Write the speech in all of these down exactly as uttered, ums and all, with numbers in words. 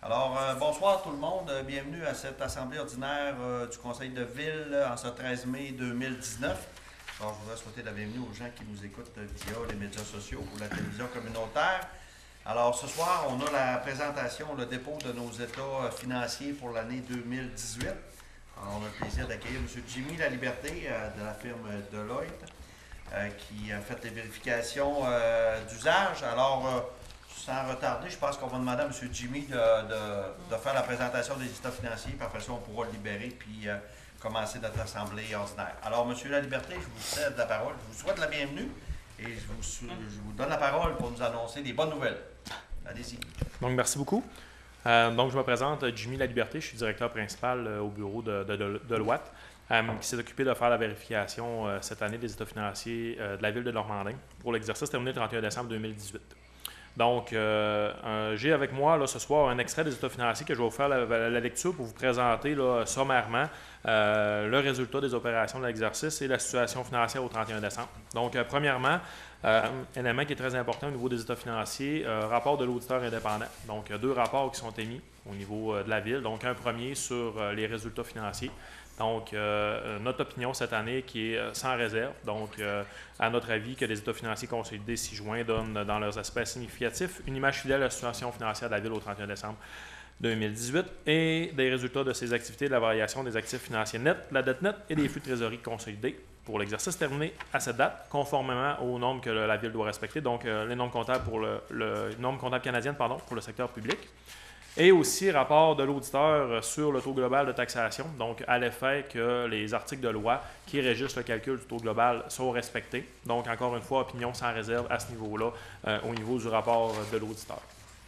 Alors, euh, bonsoir tout le monde. Euh, Bienvenue à cette assemblée ordinaire euh, du Conseil de ville euh, en ce treize mai deux mille dix-neuf. Alors, je voudrais souhaiter la bienvenue aux gens qui nous écoutent euh, via les médias sociaux ou la télévision communautaire. Alors, ce soir, on a la présentation, le dépôt de nos états euh, financiers pour l'année deux mille dix-huit. Alors, on a le plaisir d'accueillir M. Jimmy Laliberté euh, de la firme Deloitte euh, qui a fait les vérifications euh, d'usage. Alors, euh, sans retarder, je pense qu'on va demander à M. Jimmy de, de, de faire la présentation des états financiers, puis après ça, on pourra le libérer, puis euh, commencer notre assemblée ordinaire. Alors, M. Laliberté, je vous cède la parole. Je vous souhaite la bienvenue et je vous, je vous donne la parole pour nous annoncer des bonnes nouvelles. Allez-y. Donc, merci beaucoup. Euh, donc, je me présente, Jimmy Laliberté, je suis directeur principal euh, au bureau de, de, de, de Deloitte, euh, qui s'est occupé de faire la vérification euh, cette année des états financiers euh, de la ville de Normandin pour l'exercice terminé le trente et un décembre deux mille dix-huit. Donc, euh, euh, j'ai avec moi là, ce soir un extrait des états financiers que je vais vous faire la, la lecture pour vous présenter là, sommairement euh, le résultat des opérations de l'exercice et la situation financière au trente et un décembre. Donc, euh, premièrement, euh, un élément qui est très important au niveau des états financiers, euh, rapport de l'auditeur indépendant. Donc, il y a deux rapports qui sont émis au niveau euh, de la ville. Donc, un premier sur euh, les résultats financiers. Donc, euh, notre opinion cette année qui est sans réserve. Donc, euh, à notre avis, que les états financiers consolidés ci-joints donnent dans leurs aspects significatifs une image fidèle à la situation financière de la ville au trente et un décembre deux mille dix-huit et des résultats de ses activités de la variation des actifs financiers nets, la dette nette et des flux de trésorerie consolidés pour l'exercice terminé à cette date, conformément aux normes que la ville doit respecter, donc euh, les normes comptables pour le, le normes comptables canadiennes pardon, pour le secteur public. Et aussi rapport de l'auditeur sur le taux global de taxation, donc à l'effet que les articles de loi qui régissent le calcul du taux global sont respectés. Donc, encore une fois, opinion sans réserve à ce niveau-là, euh, au niveau du rapport de l'auditeur.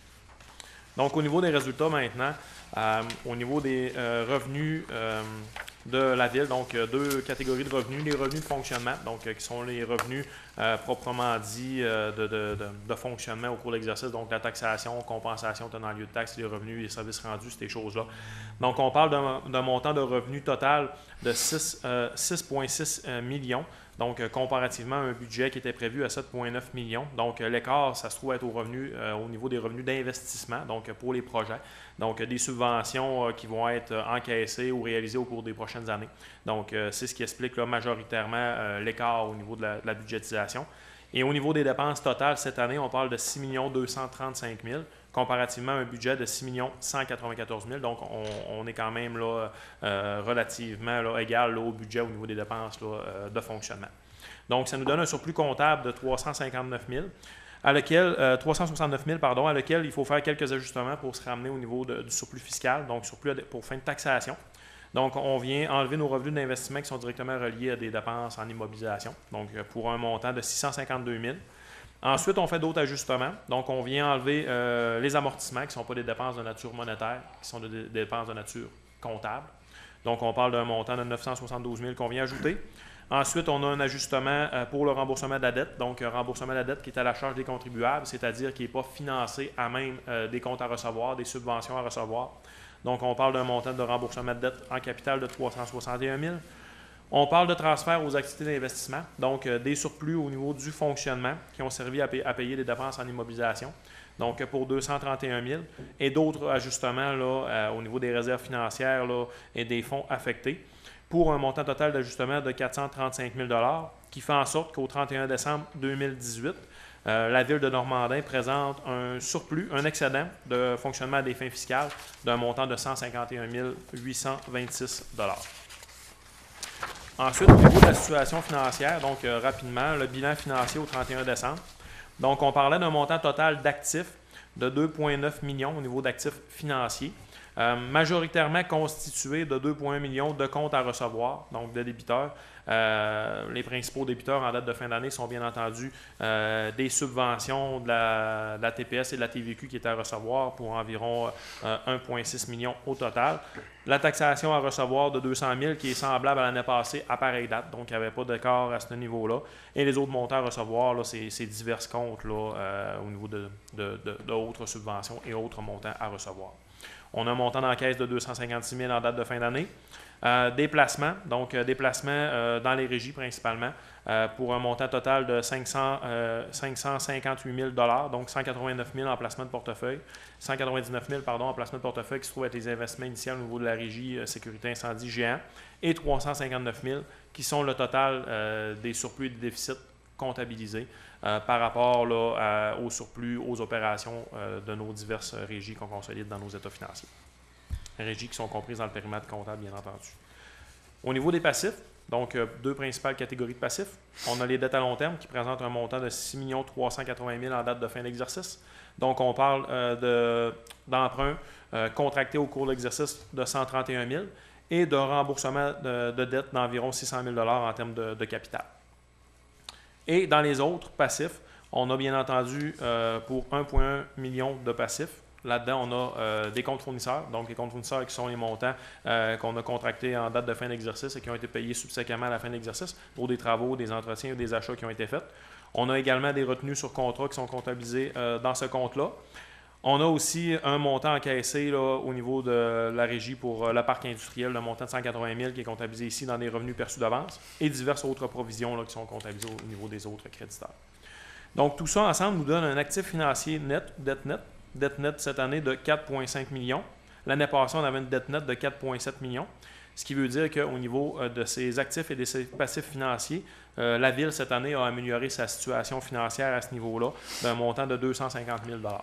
Donc, au niveau des résultats maintenant, euh, au niveau des euh, revenus euh, de la ville, donc euh, deux catégories de revenus, les revenus de fonctionnement, donc euh, qui sont les revenus euh, proprement dit euh, de, de, de, de fonctionnement au cours de l'exercice, donc la taxation, compensation tenant lieu de taxes, les revenus, les services rendus, ces choses-là. Donc, on parle d'un montant de revenus total de six virgule six millions. Donc, euh, comparativement à un budget qui était prévu à sept virgule neuf millions. Donc, euh, l'écart, ça se trouve être au, revenu, euh, au niveau des revenus d'investissement, donc euh, pour les projets. Donc, euh, des subventions euh, qui vont être euh, encaissées ou réalisées au cours des prochaines années. Donc, euh, c'est ce qui explique là, majoritairement euh, l'écart au niveau de la, de la budgétisation. Et au niveau des dépenses totales, cette année, on parle de six millions deux cent trente-cinq mille, comparativement à un budget de six millions cent quatre-vingt-quatorze mille. Donc, on, on est quand même là, euh, relativement là, égal là, au budget au niveau des dépenses là, euh, de fonctionnement. Donc, ça nous donne un surplus comptable de trois cent cinquante-neuf mille, à lequel, euh, trois cent soixante-neuf mille, pardon, à lequel il faut faire quelques ajustements pour se ramener au niveau de, du surplus fiscal, donc surplus pour fin de taxation. Donc, on vient enlever nos revenus d'investissement qui sont directement reliés à des dépenses en immobilisation, donc pour un montant de six cent cinquante-deux mille. Ensuite, on fait d'autres ajustements. Donc, on vient enlever euh, les amortissements qui ne sont pas des dépenses de nature monétaire, qui sont des dépenses de nature comptable. Donc, on parle d'un montant de neuf cent soixante-douze mille qu'on vient ajouter. Ensuite, on a un ajustement euh, pour le remboursement de la dette. Donc, un remboursement de la dette qui est à la charge des contribuables, c'est-à-dire qui n'est pas financé à même euh, des comptes à recevoir, des subventions à recevoir. Donc, on parle d'un montant de remboursement de dette en capital de trois cent soixante et un mille. On parle de transfert aux activités d'investissement, donc euh, des surplus au niveau du fonctionnement qui ont servi à, pay à payer des dépenses en immobilisation, donc euh, pour deux cent trente et un mille, et d'autres ajustements là, euh, au niveau des réserves financières là, et des fonds affectés, pour un montant total d'ajustement de quatre cent trente-cinq mille dollars, qui fait en sorte qu'au trente et un décembre deux mille dix-huit, euh, la ville de Normandin présente un surplus, un excédent de fonctionnement à des fins fiscales d'un montant de cent cinquante et un mille huit cent vingt-six dollars. Ensuite, au niveau de la situation financière, donc euh, rapidement, le bilan financier au trente et un décembre. Donc, on parlait d'un montant total d'actifs de deux virgule neuf millions au niveau d'actifs financiers, euh, majoritairement constitué de deux virgule un millions de comptes à recevoir, donc de débiteurs. Euh, les principaux débiteurs en date de fin d'année sont bien entendu euh, des subventions de la, de la T P S et de la T V Q qui étaient à recevoir pour environ euh, un virgule six million au total. La taxation à recevoir de deux cent mille qui est semblable à l'année passée à pareille date, donc il n'y avait pas d'écart à ce niveau-là. Et les autres montants à recevoir, c'est divers comptes là, euh, au niveau de, de, de, de autres subventions et autres montants à recevoir. On a un montant d'encaisse de deux cent cinquante-six mille en date de fin d'année. Euh, des placements, donc euh, des placements euh, dans les régies principalement, euh, pour un montant total de cinq cents, euh, cinq cent cinquante-huit mille dollars, donc cent quatre-vingt-neuf mille en placement de portefeuille, cent quatre-vingt-dix-neuf mille pardon, en placement de portefeuille qui se trouve être les investissements initiaux au niveau de la régie euh, sécurité incendie géant, et trois cent cinquante-neuf mille qui sont le total euh, des surplus et des déficits comptabilisés euh, par rapport là, à, au surplus, aux opérations euh, de nos diverses régies qu'on consolide dans nos états financiers. Régies qui sont comprises dans le périmètre comptable, bien entendu. Au niveau des passifs, donc euh, deux principales catégories de passifs. On a les dettes à long terme qui présentent un montant de six millions trois cent quatre-vingt mille en date de fin d'exercice. Donc, on parle euh, d'emprunts euh, contractés au cours de l'exercice de cent trente et un mille et de remboursement de, de dettes d'environ six cent mille dollars en termes de, de capital. Et dans les autres passifs, on a bien entendu euh, pour un virgule un million de passifs. Là-dedans, on a euh, des comptes fournisseurs, donc les comptes fournisseurs qui sont les montants euh, qu'on a contractés en date de fin d'exercice et qui ont été payés subséquemment à la fin de l'exercice pour des travaux, des entretiens ou des achats qui ont été faits. On a également des retenues sur contrat qui sont comptabilisées euh, dans ce compte-là. On a aussi un montant encaissé là, au niveau de la régie pour euh, le parc industriel, le montant de cent quatre-vingt mille qui est comptabilisé ici dans des revenus perçus d'avance et diverses autres provisions là, qui sont comptabilisées au niveau des autres créditeurs. Donc, tout ça ensemble nous donne un actif financier net, dette nette, dette nette cette année de quatre virgule cinq millions. L'année passée, on avait une dette nette de quatre virgule sept millions, ce qui veut dire qu'au niveau de ses actifs et de ses passifs financiers, euh, la Ville, cette année, a amélioré sa situation financière à ce niveau-là d'un montant de deux cent cinquante mille dollars.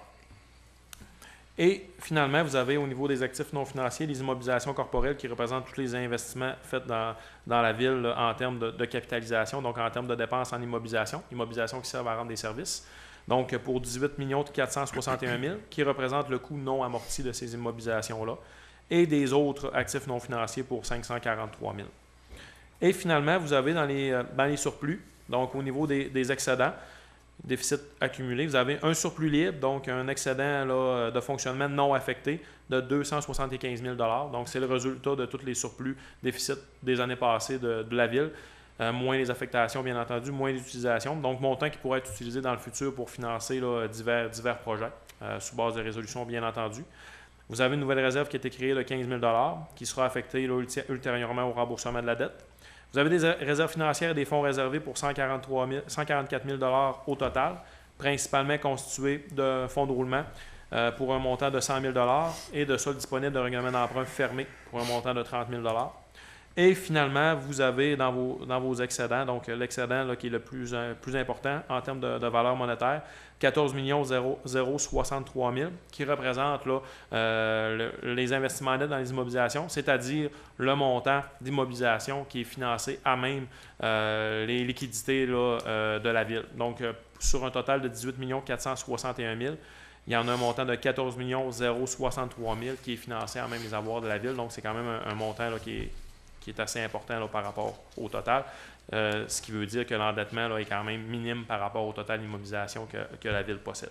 Et finalement, vous avez au niveau des actifs non financiers les immobilisations corporelles qui représentent tous les investissements faits dans, dans la Ville là, en termes de, de capitalisation, donc en termes de dépenses en immobilisation, immobilisation qui servent à rendre des services. Donc, pour dix-huit millions quatre cent soixante et un mille, qui représente le coût non amorti de ces immobilisations-là, et des autres actifs non financiers pour cinq cent quarante-trois mille. Et finalement, vous avez dans les, dans les surplus, donc au niveau des, des excédents, déficit accumulé, vous avez un surplus libre, donc un excédent là, de fonctionnement non affecté de deux cent soixante-quinze mille dollars. Donc, c'est le résultat de tous les surplus déficits des années passées de, de la Ville. Euh, moins les affectations, bien entendu, moins l'utilisation. Donc, montant qui pourrait être utilisé dans le futur pour financer là, divers, divers projets, euh, sous base de résolution, bien entendu. Vous avez une nouvelle réserve qui a été créée de quinze mille dollars, qui sera affectée là, ultérieurement au remboursement de la dette. Vous avez des réserves financières et des fonds réservés pour cent quarante-quatre mille dollars au total, principalement constitués de fonds de roulement euh, pour un montant de cent mille dollars et de solde disponible de règlement d'emprunt fermé pour un montant de trente mille dollars. Et finalement, vous avez dans vos, dans vos excédents, donc l'excédent qui est le plus, euh, plus important en termes de, de valeur monétaire, quatorze millions soixante-trois mille, qui représente là, euh, le, les investissements nets dans les immobilisations, c'est-à-dire le montant d'immobilisation qui est financé à même euh, les liquidités là, euh, de la Ville. Donc, euh, sur un total de dix-huit millions quatre cent soixante et un mille, il y en a un montant de quatorze millions soixante-trois mille qui est financé à même les avoirs de la Ville. Donc, c'est quand même un, un montant là, qui est qui est assez important là, par rapport au total, euh, ce qui veut dire que l'endettement là, est quand même minime par rapport au total d'immobilisation que, que la Ville possède.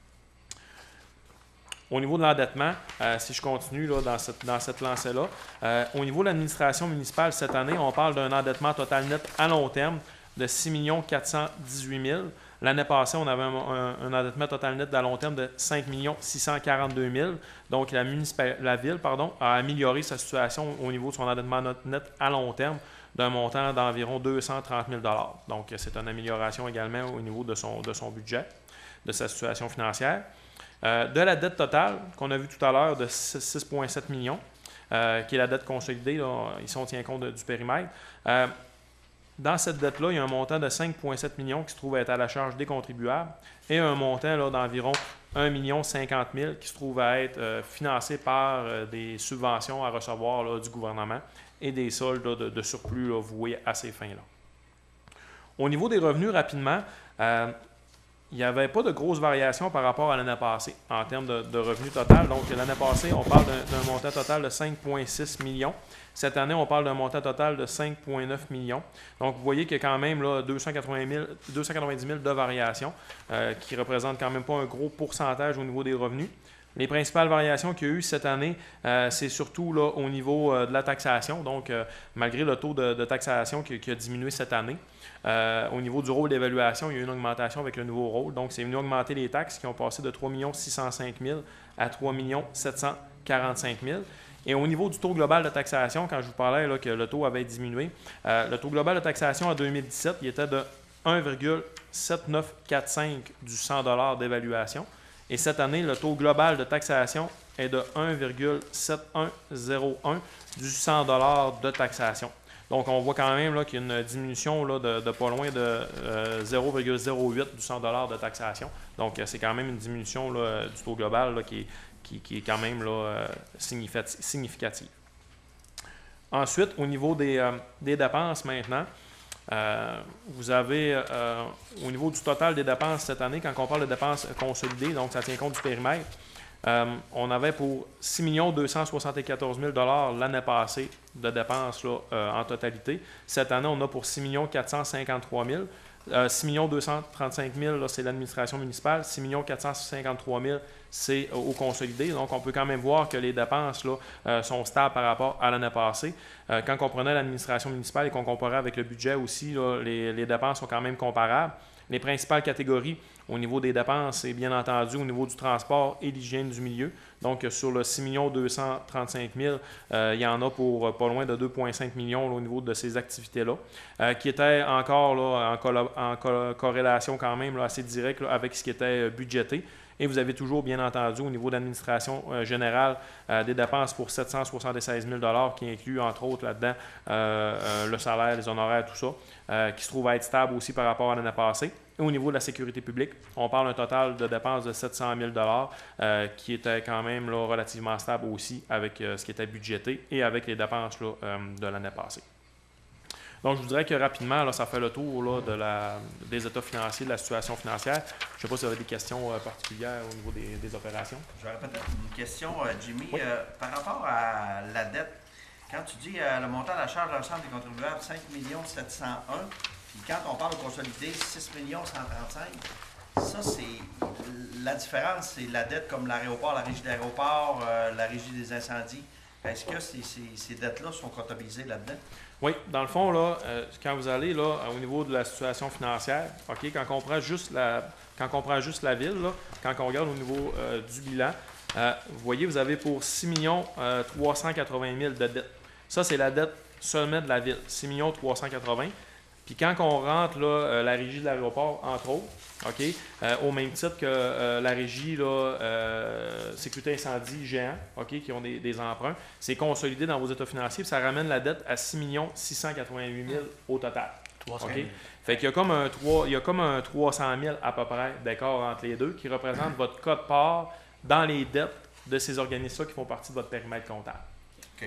Au niveau de l'endettement, euh, si je continue là, dans cette, dans cette lancée-là, euh, au niveau de l'administration municipale cette année, on parle d'un endettement total net à long terme de six millions quatre cent dix-huit mille. L'année passée, on avait un, un, un endettement total net à long terme de cinq millions six cent quarante-deux mille. Donc, la, la Ville pardon, a amélioré sa situation au niveau de son endettement net à long terme d'un montant d'environ deux cent trente mille dollars. Donc, c'est une amélioration également au niveau de son, de son budget, de sa situation financière. Euh, de la dette totale, qu'on a vu tout à l'heure, de six virgule sept millions, euh, qui est la dette consolidée, là, ici on tient compte de, du périmètre. Euh, Dans cette dette-là, il y a un montant de cinq virgule sept millions qui se trouve être à la charge des contribuables et un montant d'environ un million cinquante mille qui se trouve à être euh, financé par euh, des subventions à recevoir là, du gouvernement et des soldes là, de, de surplus là, voués à ces fins-là. Au niveau des revenus, rapidement, euh, il n'y avait pas de grosses variations par rapport à l'année passée en termes de, de revenus total. Donc, l'année passée, on parle d'un montant total de cinq virgule six millions. Cette année, on parle d'un montant total de cinq virgule neuf millions. Donc, vous voyez qu'il y a quand même là, deux cent quatre-vingt-dix mille de variations, euh, qui ne représentent quand même pas un gros pourcentage au niveau des revenus. Les principales variations qu'il y a eu cette année, euh, c'est surtout là, au niveau euh, de la taxation. Donc, euh, malgré le taux de, de taxation qui, qui a diminué cette année, euh, au niveau du rôle d'évaluation, il y a eu une augmentation avec le nouveau rôle. Donc, c'est venu augmenter les taxes qui ont passé de trois millions six cent cinq mille à trois millions sept cent quarante-cinq mille. Et au niveau du taux global de taxation, quand je vous parlais là, que le taux avait diminué, euh, le taux global de taxation en deux mille dix-sept, il était de un virgule sept neuf quatre cinq du cent dollars d'évaluation. Et cette année, le taux global de taxation est de un virgule sept un zéro un du cent dollars de taxation. Donc, on voit quand même qu'il y a une diminution là, de, de pas loin de euh, zéro virgule zéro huit du cent dollars de taxation. Donc, c'est quand même une diminution là, du taux global là, qui, est, qui, qui est quand même là, euh, significative. Ensuite, au niveau des, euh, des dépenses maintenant, euh, vous avez euh, au niveau du total des dépenses cette année, quand on parle de dépenses consolidées, donc ça tient compte du périmètre, Euh, on avait pour six millions deux cent soixante-quatorze mille dollars l'année passée de dépenses là, euh, en totalité. Cette année, on a pour six millions quatre cent cinquante-trois mille. Euh, six millions deux cent trente-cinq mille, c'est l'administration municipale. six millions quatre cent cinquante-trois mille, c'est euh, au consolidé. Donc, on peut quand même voir que les dépenses là, euh, sont stables par rapport à l'année passée. Euh, quand on prenait l'administration municipale et qu'on comparait avec le budget aussi, là, les, les dépenses sont quand même comparables. Les principales catégories au niveau des dépenses, c'est bien entendu au niveau du transport et l'hygiène du milieu. Donc, sur le six millions deux cent trente-cinq mille, euh, il y en a pour euh, pas loin de deux virgule cinq millions là, au niveau de ces activités-là, euh, qui étaient encore là, en, en co corrélation quand même là, assez directe là, avec ce qui était budgété. Et vous avez toujours, bien entendu, au niveau de l'administration euh, générale, euh, des dépenses pour sept cent soixante-seize mille dollars qui incluent, entre autres, là-dedans, euh, euh, le salaire, les honoraires, tout ça, euh, qui se trouve à être stable aussi par rapport à l'année passée. Et au niveau de la sécurité publique, on parle d'un total de dépenses de sept cent mille dollars euh, qui était quand même là, relativement stable aussi avec euh, ce qui était budgété et avec les dépenses là, euh, de l'année passée. Donc, je vous dirais que rapidement, là, ça fait le tour là, de la, des états financiers, de la situation financière. Je ne sais pas si vous avez des questions euh, particulières au niveau des, des opérations. J'aurais peut-être une question, euh, Jimmy. Oui. Euh, par rapport à la dette, quand tu dis euh, le montant de la charge de l'ensemble des contribuables, cinq millions sept cent un, puis quand on parle au consolidé, six millions cent trente-cinq, ça, c'est la différence, c'est la dette comme l'aéroport, la régie de l'aéroport, euh, la régie des incendies. Est-ce que ces, ces, ces dettes-là sont comptabilisées là-dedans? Oui, dans le fond, là, euh, quand vous allez là, au niveau de la situation financière, OK, quand on prend juste la, quand on prend juste la ville, là, quand on regarde au niveau euh, du bilan, euh, vous voyez, vous avez pour six millions trois cent quatre-vingt mille de dette. Ça, c'est la dette seulement de la ville, six millions trois cent quatre-vingts. Puis quand on rentre là, euh, la régie de l'aéroport, entre autres, OK, euh, au même titre que euh, la régie là, euh, sécurité incendie géant, OK, qui ont des, des emprunts, c'est consolidé dans vos états financiers, puis ça ramène la dette à six millions six cent quatre-vingt-huit mille au total. OK? Fait qu'il y a comme un trois, il y a comme un trois cent mille à peu près d'accord entre les deux qui représente votre quote-part dans les dettes de ces organismes-là qui font partie de votre périmètre comptable. OK.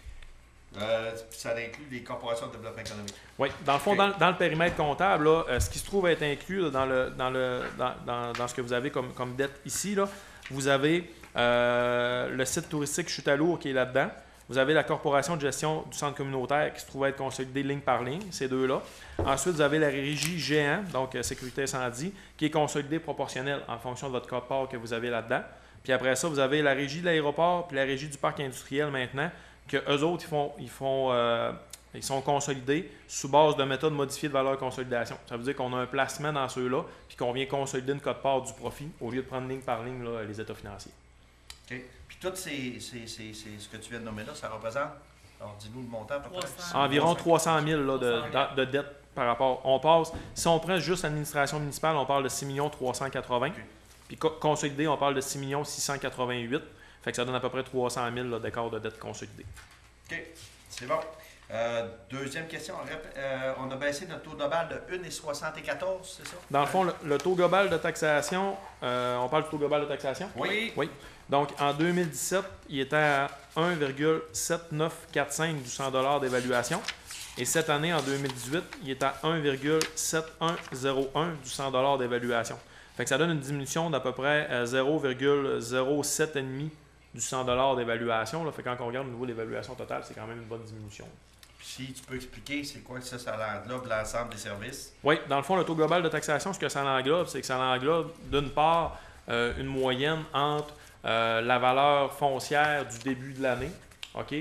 Euh, ça inclut les corporations de développement économique. Oui, dans le fond, Okay. dans, dans le périmètre comptable, là, euh, ce qui se trouve être inclus là, dans, le, dans, le, dans, dans, dans ce que vous avez comme, comme dette ici, là, vous avez euh, le site touristique Chute à Lourdes qui est là-dedans. Vous avez la corporation de gestion du centre communautaire qui se trouve être consolidée ligne par ligne, ces deux-là. Ensuite, vous avez la régie géant, donc euh, sécurité incendie, qui est consolidée proportionnelle en fonction de votre quote-part que vous avez là-dedans. Puis après ça, vous avez la régie de l'aéroport puis la régie du parc industriel maintenant, que eux autres, ils font, ils font, euh, ils sont consolidés sous base de méthode modifiée de valeur consolidation. Ça veut dire qu'on a un placement dans ceux-là, puis qu'on vient consolider une quote-part du profit au lieu de prendre ligne par ligne là, les états financiers. OK. Puis tout ces, ces, ces, ces, ce que tu viens de nommer là, ça représente, alors dis-nous le montant à peu près. Environ trois cent mille là, de, de, de dette par rapport. On passe, si on prend juste l'administration municipale, on parle de six millions trois cent quatre-vingts. Okay. Puis co consolidé, on parle de six millions six cent quatre-vingt-huit. Fait que ça donne à peu près trois cent mille d'écart de dette consolidée. OK, c'est bon. Euh, deuxième question. Euh, on a baissé notre taux global de un virgule soixante-quatorze, c'est ça? Dans le fond, le, le taux global de taxation, euh, on parle du taux global de taxation? Oui. Oui. Donc, en deux mille dix-sept, il était à un virgule sept neuf quatre cinq du cent dollars d'évaluation. Et cette année, en deux mille dix-huit, il est à un virgule sept un zéro un du cent dollars d'évaluation. Fait que ça donne une diminution d'à peu près zéro virgule zéro sept cinq du cent dollars d'évaluation. Fait que quand on regarde au niveau de l'évaluation totale, c'est quand même une bonne diminution. Puis si tu peux expliquer c'est quoi ce salaire-là pour l'ensemble des services? Oui, dans le fond, le taux global de taxation, ce que ça englobe, c'est que ça englobe d'une part euh, une moyenne entre euh, la valeur foncière du début de l'année, OK,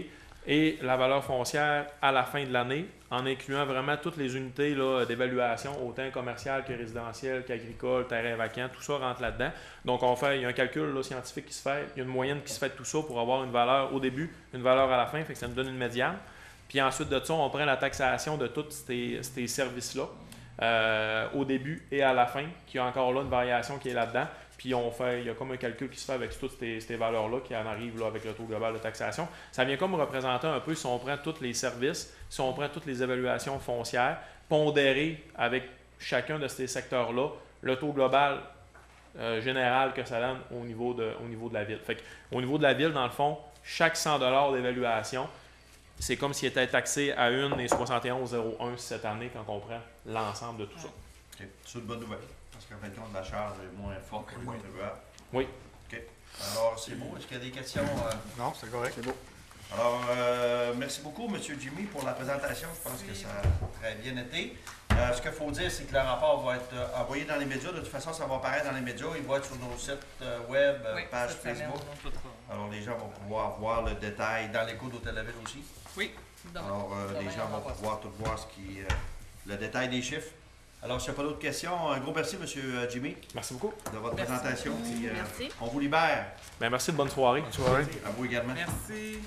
et la valeur foncière à la fin de l'année, en incluant vraiment toutes les unités là, d'évaluation, autant commerciales que résidentielles, qu'agricoles, terrain vacant, tout ça rentre là-dedans. Donc, on fait, il y a un calcul là, scientifique qui se fait, il y a une moyenne qui se fait de tout ça pour avoir une valeur au début, une valeur à la fin, fait que ça nous donne une médiane. Puis ensuite de ça, on prend la taxation de tous ces, ces services-là, euh, au début et à la fin, qui a encore là une variation qui est là-dedans. Puis on fait, il y a comme un calcul qui se fait avec toutes ces, ces valeurs-là qui en arrivent là, avec le taux global de taxation. Ça vient comme représenter un peu, si on prend tous les services, si on prend toutes les évaluations foncières, pondérées avec chacun de ces secteurs-là, le taux global euh, général que ça donne au niveau de, au niveau de la ville. Fait que, au niveau de la ville, dans le fond, chaque cent dollars d'évaluation, c'est comme s'il était taxé à une virgule soixante et onze zéro un cette année quand on prend l'ensemble de tout ça. OK. C'est une bonne nouvelle. Parce qu'en fait, compte, la charge est moins forte pour les contribuables. Oui. OK. Alors, c'est beau. Est-ce qu'il y a des questions? euh? Non, c'est correct. C'est beau. Alors, euh, merci beaucoup, M. Jimmy, pour la présentation. Je pense que ça a très bien été. Euh, ce qu'il faut dire, c'est que le rapport va être euh, envoyé dans les médias. De toute façon, ça va apparaître dans les médias. Il va être sur nos sites euh, web, euh, Oui, page cette semaine, Facebook. on tout ça. Alors, les gens vont pouvoir voir le détail dans l'écho d'Hôtel la Ville aussi. Oui. Demain. Alors, euh, Demain, les gens on vont envoie pouvoir tout voir ce qui, euh, le détail des chiffres. Alors, s'il n'y a pas d'autres questions, un gros merci, M. Jimmy, Merci beaucoup. de votre Merci. présentation. Puis, euh, Merci. on vous libère. Bien, merci de bonne soirée. Bonne soirée. À vous également. Merci.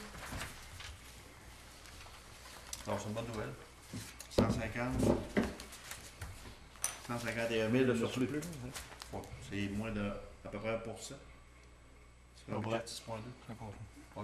Alors, c'est une bonne nouvelle. cent cinquante. cent cinquante et un mille de surplus. Ouais, c'est moins de à peu près un pour cent. C'est un peu six virgule deux. Ouais.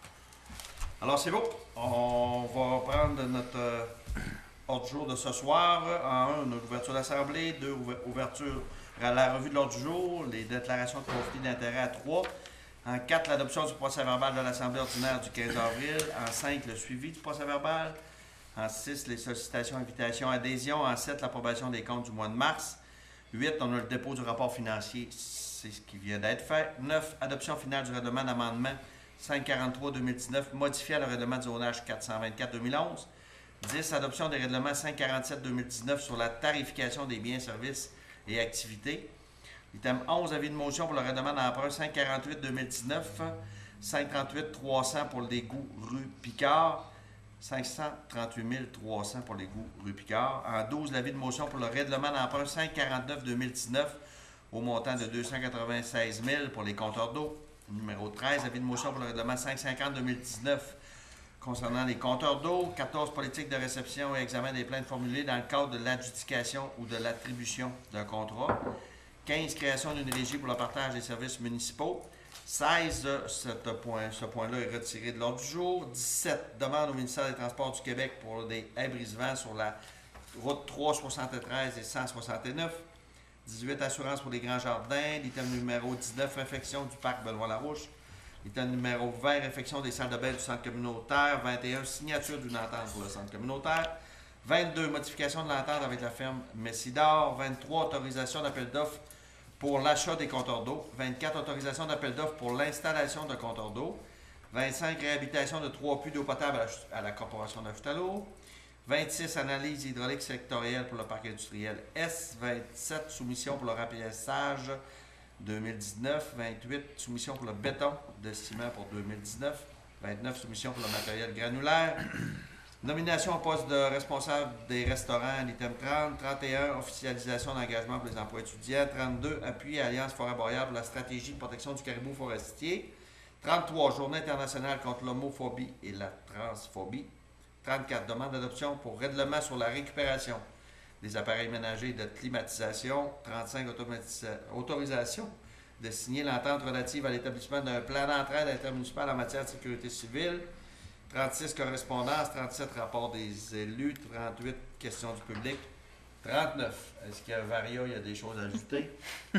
Alors, c'est bon. On va prendre notre euh, ordre du jour de ce soir. En un, notre ouverture d'assemblée. Deux, ouver- ouverture à la revue de l'ordre du jour. Les déclarations de conflit d'intérêt à trois. En quatre, l'adoption du procès-verbal de l'Assemblée ordinaire du quinze avril. En cinq, le suivi du procès-verbal. En six, les sollicitations, invitations, adhésions. En sept, l'approbation des comptes du mois de mars. huit, on a le dépôt du rapport financier. C'est ce qui vient d'être fait. neuf, adoption finale du règlement d'amendement cinq cent quarante-trois deux mille dix-neuf, modifiant le règlement de zonage quatre cent vingt-quatre deux mille onze. dix, adoption des règlements cinq cent quarante-sept deux mille dix-neuf sur la tarification des biens, services et activités. Item onze, avis de motion pour le règlement d'emprunt cinq cent quarante-huit deux mille dix-neuf, cinq cent trente-huit trois cents pour l'égout rue Picard, cinq cent trente-huit mille trois cents pour l'égout rue Picard. En douze, l'avis de motion pour le règlement d'emprunt cinq cent quarante-neuf deux mille dix-neuf au montant de deux cent quatre-vingt-seize mille pour les compteurs d'eau. Numéro treize, avis de motion pour le règlement cinq cent cinquante deux mille dix-neuf concernant les compteurs d'eau. quatorze, politique de réception et examen des plaintes formulées dans le cadre de l'adjudication ou de l'attribution d'un contrat. quinze, création d'une régie pour le partage des services municipaux. seize, cette point, ce point-là est retiré de l'ordre du jour. dix-sept, demande au ministère des Transports du Québec pour des abrisevents sur la route trois cent soixante-treize et cent soixante-neuf. dix-huit, assurance pour les grands jardins. L'item numéro dix-neuf, réfection du parc Benoît-Larouche. L'item numéro vingt, réfection des salles de bain du centre communautaire. vingt et un, signature d'une entente pour le centre communautaire. vingt-deux, modification de l'entente avec la ferme Messidor. vingt-trois, autorisation d'appel d'offres pour l'achat des compteurs d'eau. vingt-quatre, autorisation d'appel d'offres pour l'installation de compteurs d'eau. vingt-cinq, réhabilitation de trois puits d'eau potable à la, à la Corporation d'Afutalo. vingt-six, analyse hydraulique sectorielle pour le parc industriel S. vingt-sept, soumission pour le remplissage deux mille dix-neuf. vingt-huit, soumission pour le béton de ciment pour deux mille dix-neuf. vingt-neuf, soumission pour le matériel granulaire. Nomination au poste de responsable des restaurants, l'item trente. trente et un, officialisation d'engagement pour les emplois étudiants. trente-deux, appui à Alliance Forêt-Boréale pour la stratégie de protection du caribou forestier. trente-trois, journée internationale contre l'homophobie et la transphobie. trente-quatre, demande d'adoption pour règlement sur la récupération des appareils ménagers de climatisation. trente-cinq, automatisa- autorisation de signer l'entente relative à l'établissement d'un plan d'entraide intermunicipal en matière de sécurité civile. trente-six, correspondance. trente-sept, rapport des élus. trente-huit, questions du public. trente-neuf, est-ce qu'il y a Varia, il y a des choses à ajouter?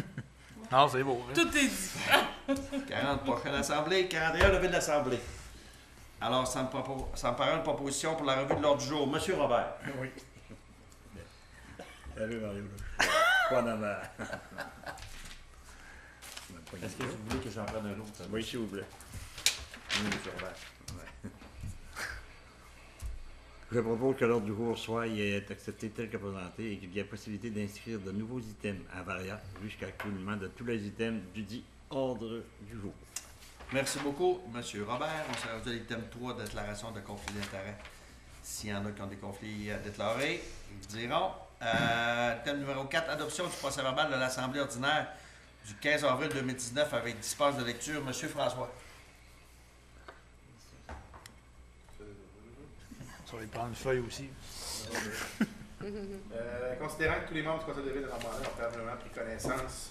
Non, c'est beau. Hein? Tout est dit. quarante, prochaine assemblée. quarante et un, levée de l'assemblée. Alors, ça me, propos- ça me paraît une proposition pour la revue de l'ordre du jour. Monsieur Robert. Oui. Salut Mario. Pas dans ma. Est-ce que vous voulez que j'en prenne un autre? Oui, s'il vous plaît. Oui, monsieur Robert. Ouais. Je propose que l'ordre du jour soit est accepté tel que présenté et qu'il y ait possibilité d'inscrire de nouveaux items à variable jusqu'à accumulement de tous les items du dit ordre du jour. Merci beaucoup, M. Robert. On s'est rendu à l'item trois, déclaration de conflit d'intérêts. S'il y en a qui ont des conflits à déclarer, ils diront. Euh, thème numéro quatre, adoption du procès-verbal de l'Assemblée ordinaire du quinze avril deux mille dix-neuf avec dispense de lecture. M. François. Ça va y prendre une feuille aussi. Euh, considérant que tous les membres du Conseil de ville de Normandie ont préalablement pris connaissance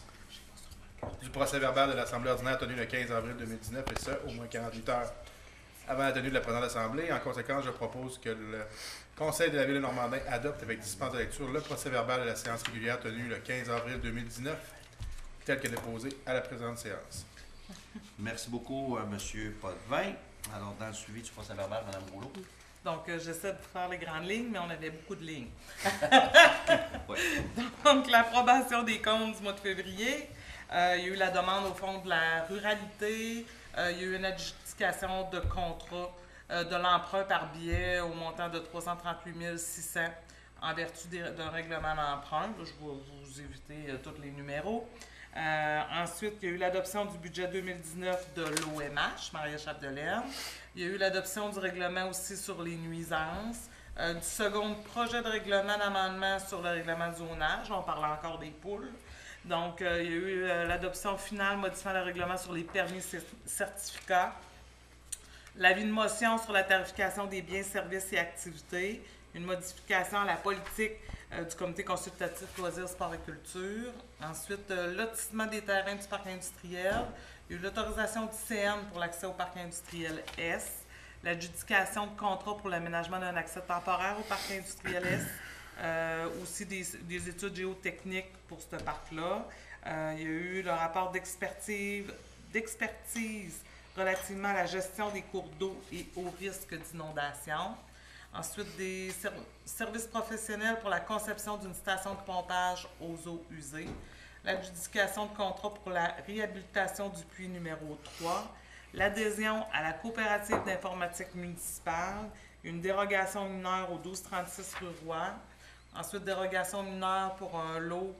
du procès-verbal de l'Assemblée ordinaire tenu le quinze avril deux mille dix-neuf, et ce, au moins quarante-huit heures avant la tenue de la présente Assemblée. En conséquence, je propose que le Conseil de la ville de Normandin adopte avec dispense de lecture le procès-verbal de la séance régulière tenue le quinze avril deux mille dix-neuf, tel que déposé à la présente séance. Merci beaucoup, euh, M. Potvin. Alors, dans le suivi du procès-verbal, Mme Rouleau. Donc, euh, j'essaie de faire les grandes lignes, mais on avait beaucoup de lignes. Oui. Donc, l'approbation des comptes du mois de février. Euh, il y a eu la demande au Fonds de la ruralité. Euh, il y a eu une adjudication de contrat euh, de l'emprunt par billet au montant de trois cent trente-huit mille six cents en vertu des- d'un règlement d'emprunt. Là, je vais vous éviter euh, tous les numéros. Euh, ensuite, il y a eu l'adoption du budget deux mille dix-neuf de l'O M H, Maria-Chapdelaine. Il y a eu l'adoption du règlement aussi sur les nuisances. Euh, du second projet de règlement d'amendement sur le règlement de zonage. On parle encore des poules. Donc, euh, il y a eu euh, l'adoption finale modifiant le règlement sur les permis cer- certificats. L'avis de motion sur la tarification des biens, services et activités. Une modification à la politique euh, du comité consultatif loisirs, sport et culture. Ensuite, euh, lotissement des terrains du parc industriel. Il y a eu l'autorisation du C N pour l'accès au parc industriel S. L'adjudication de contrat pour l'aménagement d'un accès temporaire au parc industriel S. Euh, aussi des, des études géotechniques pour ce parc-là. Euh, il y a eu le rapport d'expertise, d'expertise relativement à la gestion des cours d'eau et au risque d'inondation. Ensuite, des ser- services professionnels pour la conception d'une station de pompage aux eaux usées. L'adjudication de contrat pour la réhabilitation du puits numéro trois. L'adhésion à la coopérative d'informatique municipale. Une dérogation mineure au douze trente-six rue Roy. Ensuite, dérogation mineure pour un lot.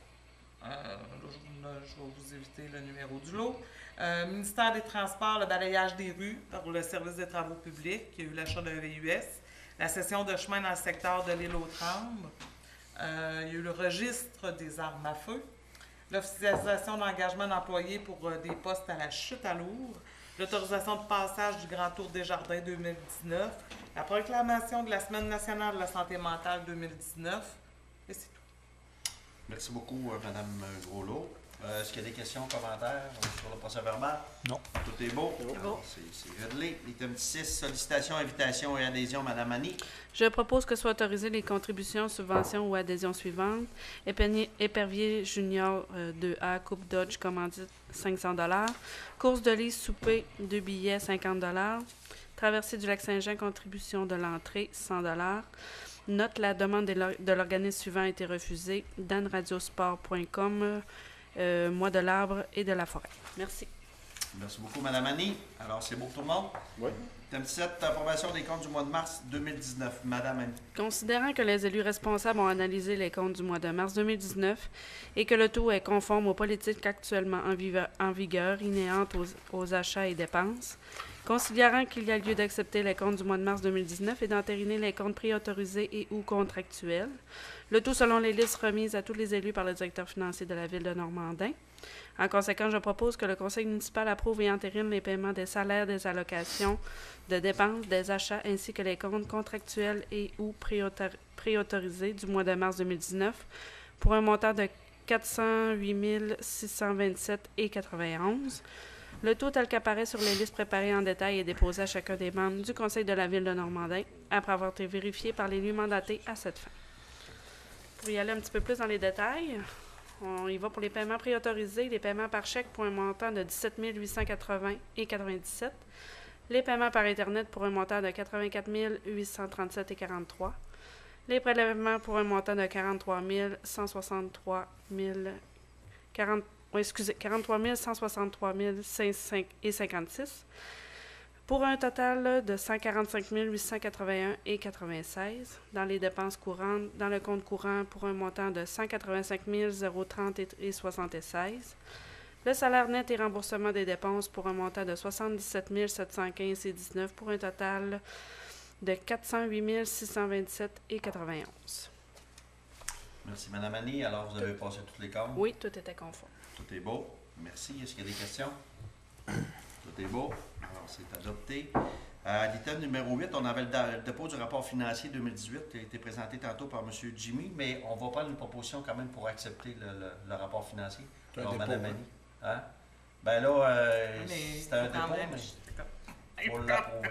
Euh, là, je, là, je vais vous éviter le numéro du lot. Euh, ministère des Transports, le balayage des rues pour le service des travaux publics. Il y a eu l'achat d'un V U S. La cession de chemin dans le secteur de l'île aux Trembles. Euh, il y a eu le registre des armes à feu. L'officialisation d'engagement d'employés pour euh, des postes à la chute à Lourdes. L'autorisation de passage du Grand Tour des Jardins deux mille dix-neuf. La proclamation de la Semaine nationale de la santé mentale deux mille dix-neuf. Et c'est tout. Merci beaucoup, euh, Mme Groslot. Euh, Est-ce qu'il y a des questions, commentaires euh, sur le procès-verbal? Non. Tout est beau? C'est beau. Alors, C'est c'est réglé. Item six, sollicitation, invitation et adhésion, Mme Annie. Je propose que soient autorisées les contributions, subventions ou adhésions suivantes. Épervier, Épervier Junior euh, deux A, Coupe Dodge, commandite cinq cents dollars. Course de lit, souper, deux billets, cinquante dollars. Traversée du lac Saint-Jean, contribution de l'entrée, cent dollars. Note, la demande de l'or- de l'organisme suivant a été refusée. dan radiosport point com, euh, Mois de l'arbre et de la forêt. Merci. Merci beaucoup, Mme Annie. Alors, c'est beau pour tout le monde? Oui. Item sept, approbation des comptes du mois de mars deux mille dix-neuf. Mme Annie. Considérant que les élus responsables ont analysé les comptes du mois de mars deux mille dix-neuf et que le tout est conforme aux politiques actuellement en, vive- en vigueur inhérentes aux, aux achats et dépenses, considérant qu'il y a lieu d'accepter les comptes du mois de mars deux mille dix-neuf et d'entériner les comptes préautorisés et ou contractuels, le tout selon les listes remises à tous les élus par le directeur financier de la Ville de Normandin. En conséquence, je propose que le Conseil municipal approuve et entérine les paiements des salaires, des allocations, de dépenses, des achats, ainsi que les comptes contractuels et ou préautor- préautorisés du mois de mars deux mille dix-neuf pour un montant de quatre cent huit mille six cent vingt-sept virgule quatre-vingt-onze. Le tout tel qu'apparaît sur les listes préparées en détail et déposées à chacun des membres du Conseil de la Ville de Normandin, après avoir été vérifié par l'élu mandaté à cette fin. Pour y aller un petit peu plus dans les détails, on y va pour les paiements préautorisés, les paiements par chèque pour un montant de dix-sept mille huit cent quatre-vingts virgule quatre-vingt-dix-sept, les paiements par Internet pour un montant de quatre-vingt-quatre mille huit cent trente-sept virgule quarante-trois, les prélèvements pour un montant de quarante-trois mille cent soixante-trois mille quarante oh, excusez, quarante-trois mille cent soixante-trois mille cinquante-six, pour un total de cent quarante-cinq mille huit cent quatre-vingt-un virgule quatre-vingt-seize dans les dépenses courantes, dans le compte courant pour un montant de cent quatre-vingt-cinq mille trente virgule soixante-seize, Le salaire net et remboursement des dépenses pour un montant de soixante-dix-sept mille sept cent quinze et dix-neuf pour un total de quatre cent huit mille six cent vingt-sept et quatre-vingt-onze. Merci, Mme Annie. Alors, vous avez passé toutes les cases? Oui, tout était conforme. Tout est beau. Merci. Est-ce qu'il y a des questions? Tout est beau. Alors, c'est adopté. À l'item numéro huit, on avait le, le dépôt du rapport financier deux mille dix-huit qui a été présenté tantôt par M. Jimmy, mais on va prendre une proposition quand même pour accepter le, le, le rapport financier. C'est un Alors, dépôt, Mme hein? Annie. Hein? Ben là, euh, Mais c'était un faut quand dépôt, même- mais il faut l'approuver.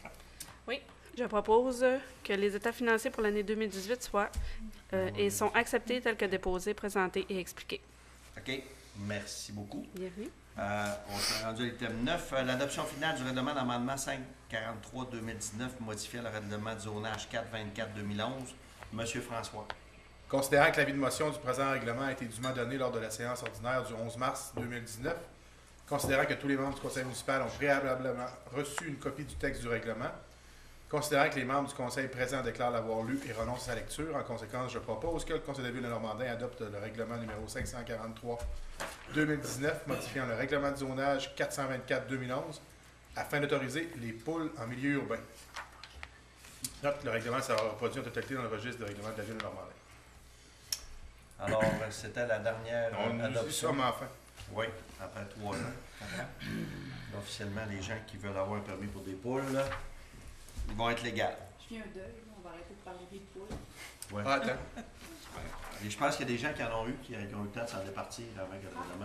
Je propose que les états financiers pour l'année deux mille dix-huit soient euh, et sont acceptés tels que déposés, présentés et expliqués. OK. Merci beaucoup. Bienvenue. Euh, on s'est rendu à l'item neuf. Euh, L'adoption finale du règlement d'amendement cinq quarante-trois deux mille dix-neuf modifiant le règlement de zonage quatre vingt-quatre deux mille onze. Monsieur François. Considérant que l'avis de motion du présent règlement a été dûment donné lors de la séance ordinaire du onze mars deux mille dix-neuf, considérant que tous les membres du conseil municipal ont préalablement reçu une copie du texte du règlement, considérant que les membres du conseil présents déclarent l'avoir lu et renoncent à sa lecture, en conséquence, je propose que le conseil de ville de Normandin adopte le règlement numéro cinq cent quarante-trois deux mille dix-neuf modifiant le règlement de zonage quatre cent vingt-quatre deux mille onze afin d'autoriser les poules en milieu urbain. Note, le règlement sera reproduit en totalité dans le registre de règlement de la ville de Normandin. Alors, euh, c'était la dernière euh, On nous y adoption. sommes enfin. Oui, après trois ans. quatre ans. Là, officiellement, les gens qui veulent avoir un permis pour des poules, là, ils vont être légaux. Je viens d'œil, on va arrêter de parler de poule. Ouais. Ah, attends. Et je pense qu'il y a des gens qui en ont eu, qui ont eu le temps de s'en départir avant que le règlement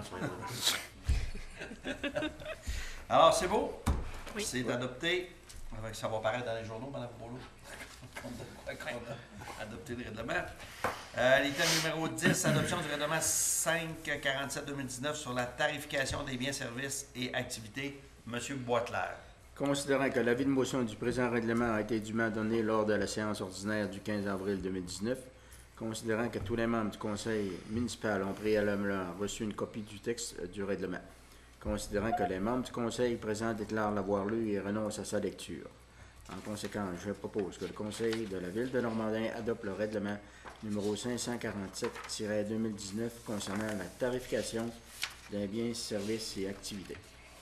soit adopté. Alors, c'est beau? Oui. C'est adopté. Avec- Ça va paraître dans les journaux, Mme Bourleau. On a adopté le règlement. Euh, L'item numéro dix, adoption du règlement cinq quarante-sept deux mille dix-neuf sur la tarification des biens, services et activités. Monsieur Boitelaire. Considérant que l'avis de motion du présent règlement a été dûment donné lors de la séance ordinaire du quinze avril deux mille dix-neuf, considérant que tous les membres du conseil municipal ont préalablement reçu une copie du texte du règlement, considérant que les membres du conseil présents déclarent l'avoir lu et renoncent à sa lecture. En conséquence, je propose que le conseil de la ville de Normandin adopte le règlement numéro cinq cent quarante-sept deux mille dix-neuf concernant la tarification des biens, services et activités.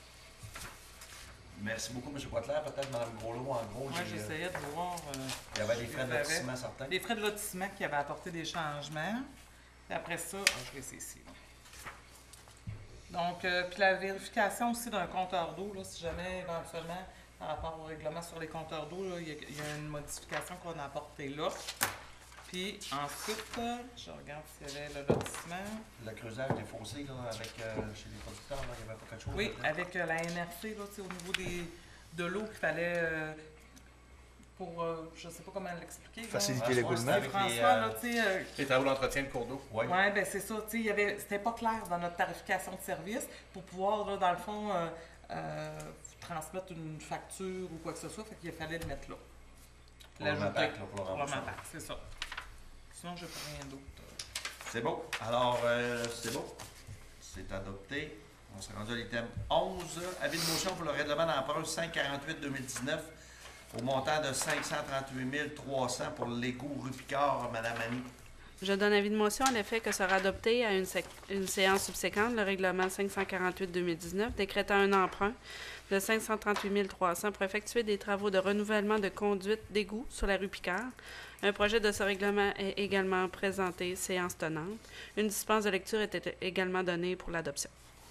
Merci beaucoup, M. Boitelaire. Peut-être Mme Bourleau, en gros. Moi, j'ai, euh, j'essayais de voir euh, il y avait des frais de j'avais- lotissement certains. les frais de lotissement qui avaient apporté des changements. Puis après ça, ah, je vais essayer ici. là. Donc, euh, puis la vérification aussi d'un compteur d'eau, là, si jamais éventuellement, par rapport au règlement sur les compteurs d'eau, là, il y, a- il y a une modification qu'on a apportée là. Puis ensuite, euh, je regarde s'il y avait le lotissement. Le creusage des fossés là, avec, euh, chez les producteurs, là, il n'y avait pas quelque chose? Oui, là? avec euh, la N R C, là, tu sais, au niveau des, de l'eau qu'il fallait, euh, pour, euh, je sais pas comment l'expliquer. là. Faciliter Ouais, l'écoulement. c'était avec François, les, euh, là, tu sais, euh, Les travaux d'entretien de cours d'eau. Oui. oui, ben c'est ça, tu sais, il y avait, c'était pas clair dans notre tarification de service pour pouvoir, là, dans le fond, euh, euh, transmettre une facture ou quoi que ce soit, fait qu'il fallait le mettre là. Pour le L'ajouter. MAPAC, là, pour le Pour le remboursement. MAPAC, c'est ça. Sinon, j'ai pas rien d'autre. C'est beau. Alors, euh, c'est beau. C'est adopté. On s'est rendu à l'item onze. Avis de motion pour le règlement d'emprunt cinq quarante-huit deux mille dix-neuf au montant de cinq cent trente-huit mille trois cents pour l'égout rue Picard, Mme Annie. Je donne avis de motion à l'effet que sera adopté à une, sé- une séance subséquente le règlement cinq cent quarante-huit deux mille dix-neuf décrétant un emprunt de cinq cent trente-huit mille trois cents pour effectuer des travaux de renouvellement de conduite d'égout sur la rue Picard. Un projet de ce règlement est également présenté, séance tenante. Une dispense de lecture était également donnée pour l'adoption.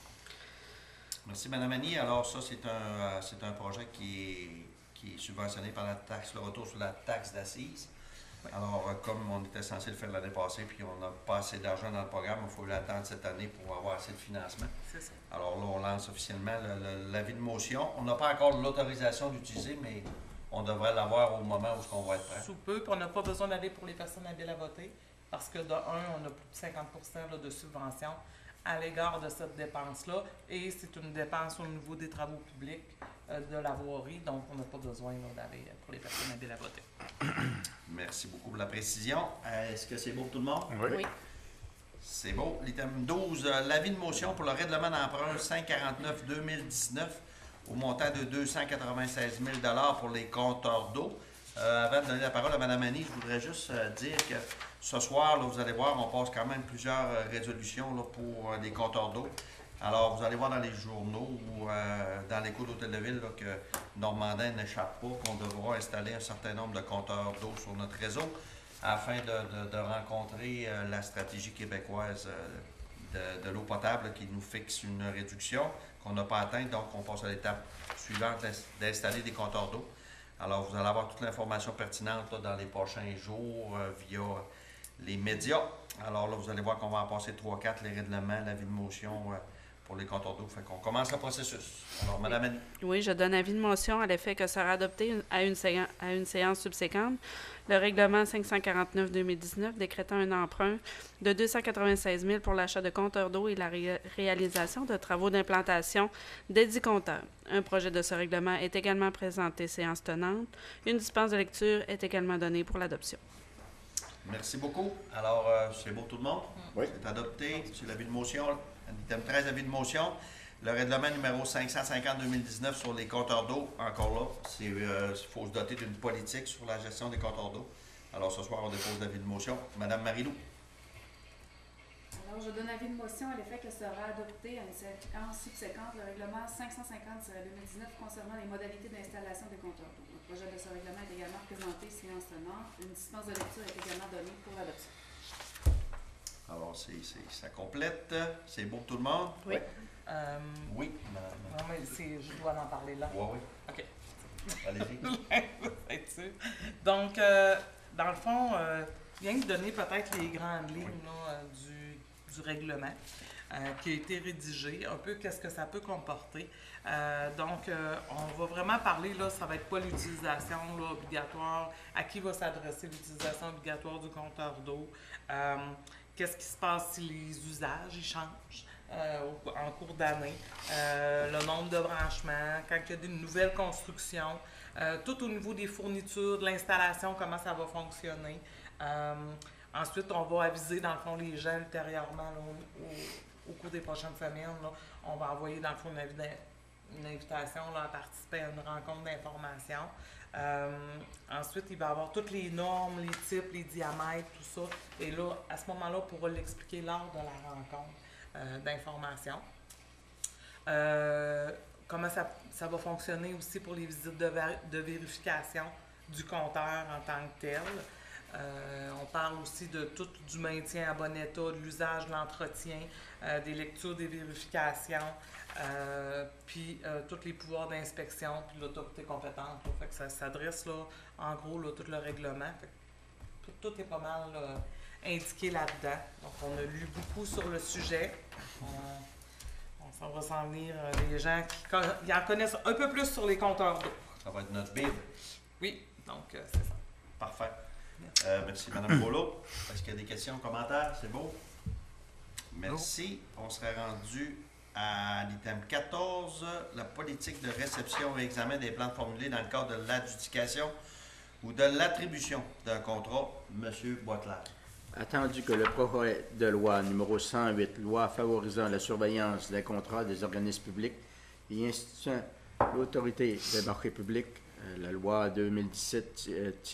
Merci, Mme Annie. Alors, ça, c'est un, euh, c'est un projet qui est, qui est subventionné par la taxe, le retour sur la taxe d'assises. Alors, euh, comme on était censé le faire l'année passée, puis on n'a pas assez d'argent dans le programme, il faut l'attendre cette année pour avoir assez de financement. C'est ça. Alors là, on lance officiellement le- le- l'avis de motion. On n'a pas encore l'autorisation d'utiliser, mais on devrait l'avoir au moment où on va être prêt. Sous peu, puis on n'a pas besoin d'aller pour les personnes habiles à voter, parce que de un, on a plus de cinquante pour cent là, de subvention à l'égard de cette dépense-là, et c'est une dépense au niveau des travaux publics euh, de la voirie, donc on n'a pas besoin là, d'aller pour les personnes habiles à voter. Merci beaucoup pour la précision. Euh, Est-ce que c'est beau pour tout le monde? Oui. C'est beau. L'item douze, euh, l'avis de motion pour le règlement d'emprunt cinq quarante-neuf deux mille dix-neuf au montant de deux cent quatre-vingt-seize mille pour les compteurs d'eau. Euh, avant de donner la parole à Mme Annie, je voudrais juste euh, dire que ce soir, là, vous allez voir, on passe quand même plusieurs euh, résolutions là, pour euh, les compteurs d'eau. Alors, vous allez voir dans les journaux ou euh, dans l'écho d'Hôtel de Ville là, que Normandin n'échappe pas, qu'on devra installer un certain nombre de compteurs d'eau sur notre réseau afin de, de, de rencontrer euh, la stratégie québécoise euh, de, de l'eau potable là, qui nous fixe une réduction qu'on n'a pas atteinte. Donc, on passe à l'étape suivante d'installer des compteurs d'eau. Alors, vous allez avoir toute l'information pertinente là, dans les prochains jours euh, via les médias. Alors là, vous allez voir qu'on va en passer trois quatre, les règlements, l'avis de motion euh, pour les compteurs d'eau. Fait qu'on commence le processus. Alors, Mme Annie. Oui, je donne avis de motion à l'effet que sera adopté à une, séance, à une séance subséquente le règlement cinq cent quarante-neuf deux mille dix-neuf décrétant un emprunt de deux cent quatre-vingt-seize mille pour l'achat de compteurs d'eau et la ré réalisation de travaux d'implantation des dix compteurs. Un projet de ce règlement est également présenté séance tenante. Une dispense de lecture est également donnée pour l'adoption. Merci beaucoup. Alors, euh, c'est beau tout le monde? Oui. C'est adopté. C'est l'avis de motion. Item treize, avis de motion. Le règlement numéro cinq cent cinquante deux mille dix-neuf sur les compteurs d'eau, encore là, c'est euh, il faut se doter d'une politique sur la gestion des compteurs d'eau. Alors, ce soir, on dépose l'avis de motion. Madame Marilou. Alors, je donne avis de motion à l'effet que sera adopté à une séance subséquente le règlement cinq cent cinquante deux mille dix-neuf concernant les modalités d'installation des compteurs d'eau. Le projet de ce règlement est également présenté séance tenante. Une dispense de lecture est également donnée pour l'adoption. Alors, c'est, c'est, ça complète. C'est beau tout le monde? Oui. Euh, Oui, madame. non, mais c'est, je dois en parler là. Oui, oui. OK. Allez-y. Donc, euh, dans le fond, euh, bien que donner peut-être les grandes lignes là, euh, du, du règlement euh, qui a été rédigé, un peu qu'est-ce que ça peut comporter. Euh, donc, euh, on va vraiment parler, là, ça va être pas l'utilisation là, obligatoire, à qui va s'adresser l'utilisation obligatoire du compteur d'eau, euh, qu'est-ce qui se passe si les usages ils changent. Euh, au, en cours d'année, euh, le nombre de branchements, quand il y a des nouvelles constructions, euh, tout au niveau des fournitures, de l'installation, comment ça va fonctionner. Euh, ensuite, on va aviser dans le fond les gens ultérieurement là, au, au, au cours des prochaines semaines. Là, on va envoyer dans le fond une, une invitation là, à participer à une rencontre d'information. Euh, ensuite, il va y avoir toutes les normes, les types, les diamètres, tout ça. Et là, à ce moment-là, on pourra l'expliquer lors de la rencontre. Euh, d'informations. Euh, comment ça, ça va fonctionner aussi pour les visites de, de vérification du compteur en tant que tel. Euh, on parle aussi de tout du maintien à bon état, de l'usage, de l'entretien, euh, des lectures, des vérifications, euh, puis euh, tous les pouvoirs d'inspection, puis l'autorité compétente. Là, fait que ça s'adresse, là, en gros, là, tout le règlement. Fait que tout, tout est pas mal là, indiqué là-dedans. Donc, on a lu beaucoup sur le sujet. On, on s'en va s'en venir euh, des gens qui, qui en connaissent un peu plus sur les compteurs d'eau. Ça va être notre Bible. Oui, donc euh, c'est ça. Parfait. Merci, euh, merci Mme Polo. Est-ce qu'il y a des questions, commentaires? C'est beau? Merci. On serait rendu à l'item quatorze, la politique de réception et examen des plans formulés dans le cadre de l'adjudication ou de l'attribution d'un contrat. Monsieur Boisclair. Attendu que le projet de loi numéro cent huit, loi favorisant la surveillance des contrats des organismes publics et instituant l'autorité des marchés publics, euh, la loi deux mille dix-sept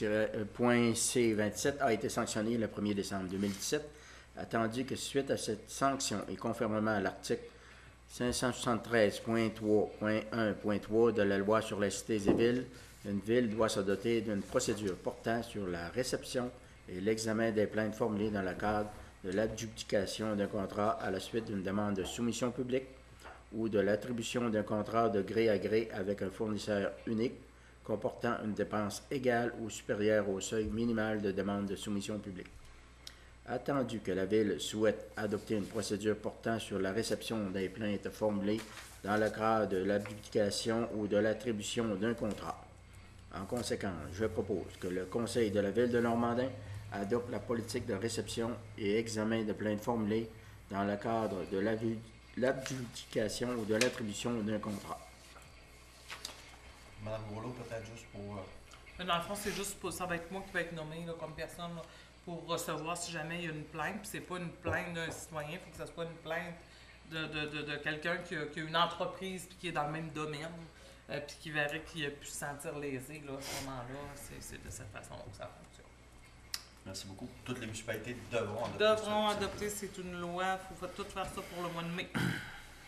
C vingt-sept a été sanctionnée le premier décembre deux mille dix-sept, attendu que suite à cette sanction et conformément à l'article cinq cent soixante-treize point trois point un point trois de la loi sur les cités et villes, une ville doit se doter d'une procédure portant sur la réception et l'examen des plaintes formulées dans le cadre de l'adjudication d'un contrat à la suite d'une demande de soumission publique ou de l'attribution d'un contrat de gré à gré avec un fournisseur unique comportant une dépense égale ou supérieure au seuil minimal de demande de soumission publique. Attendu que la Ville souhaite adopter une procédure portant sur la réception des plaintes formulées dans le cadre de l'adjudication ou de l'attribution d'un contrat. En conséquence, je propose que le Conseil de la Ville de Normandin adopte la politique de réception et examen de plaintes formulées dans le cadre de l'adjudication ou de l'attribution d'un contrat. Madame Boileau, peut-être juste pour... Euh... Mais dans le fond, c'est juste pour ça va être moi qui va être nommé là, comme personne là, pour recevoir si jamais il y a une plainte. Puis c'est pas une plainte d'un citoyen, il faut que ce soit une plainte de, de, de, de quelqu'un qui a, qui a une entreprise puis qui est dans le même domaine. Euh, puis qui verrait qu'il a pu se sentir lésé là, à ce moment-là. C'est, c'est de cette façon que ça fonctionne. Merci beaucoup. Toutes les municipalités devront adopter Devront cette, adopter, c'est une loi. Il faut tout faire ça pour le mois de mai.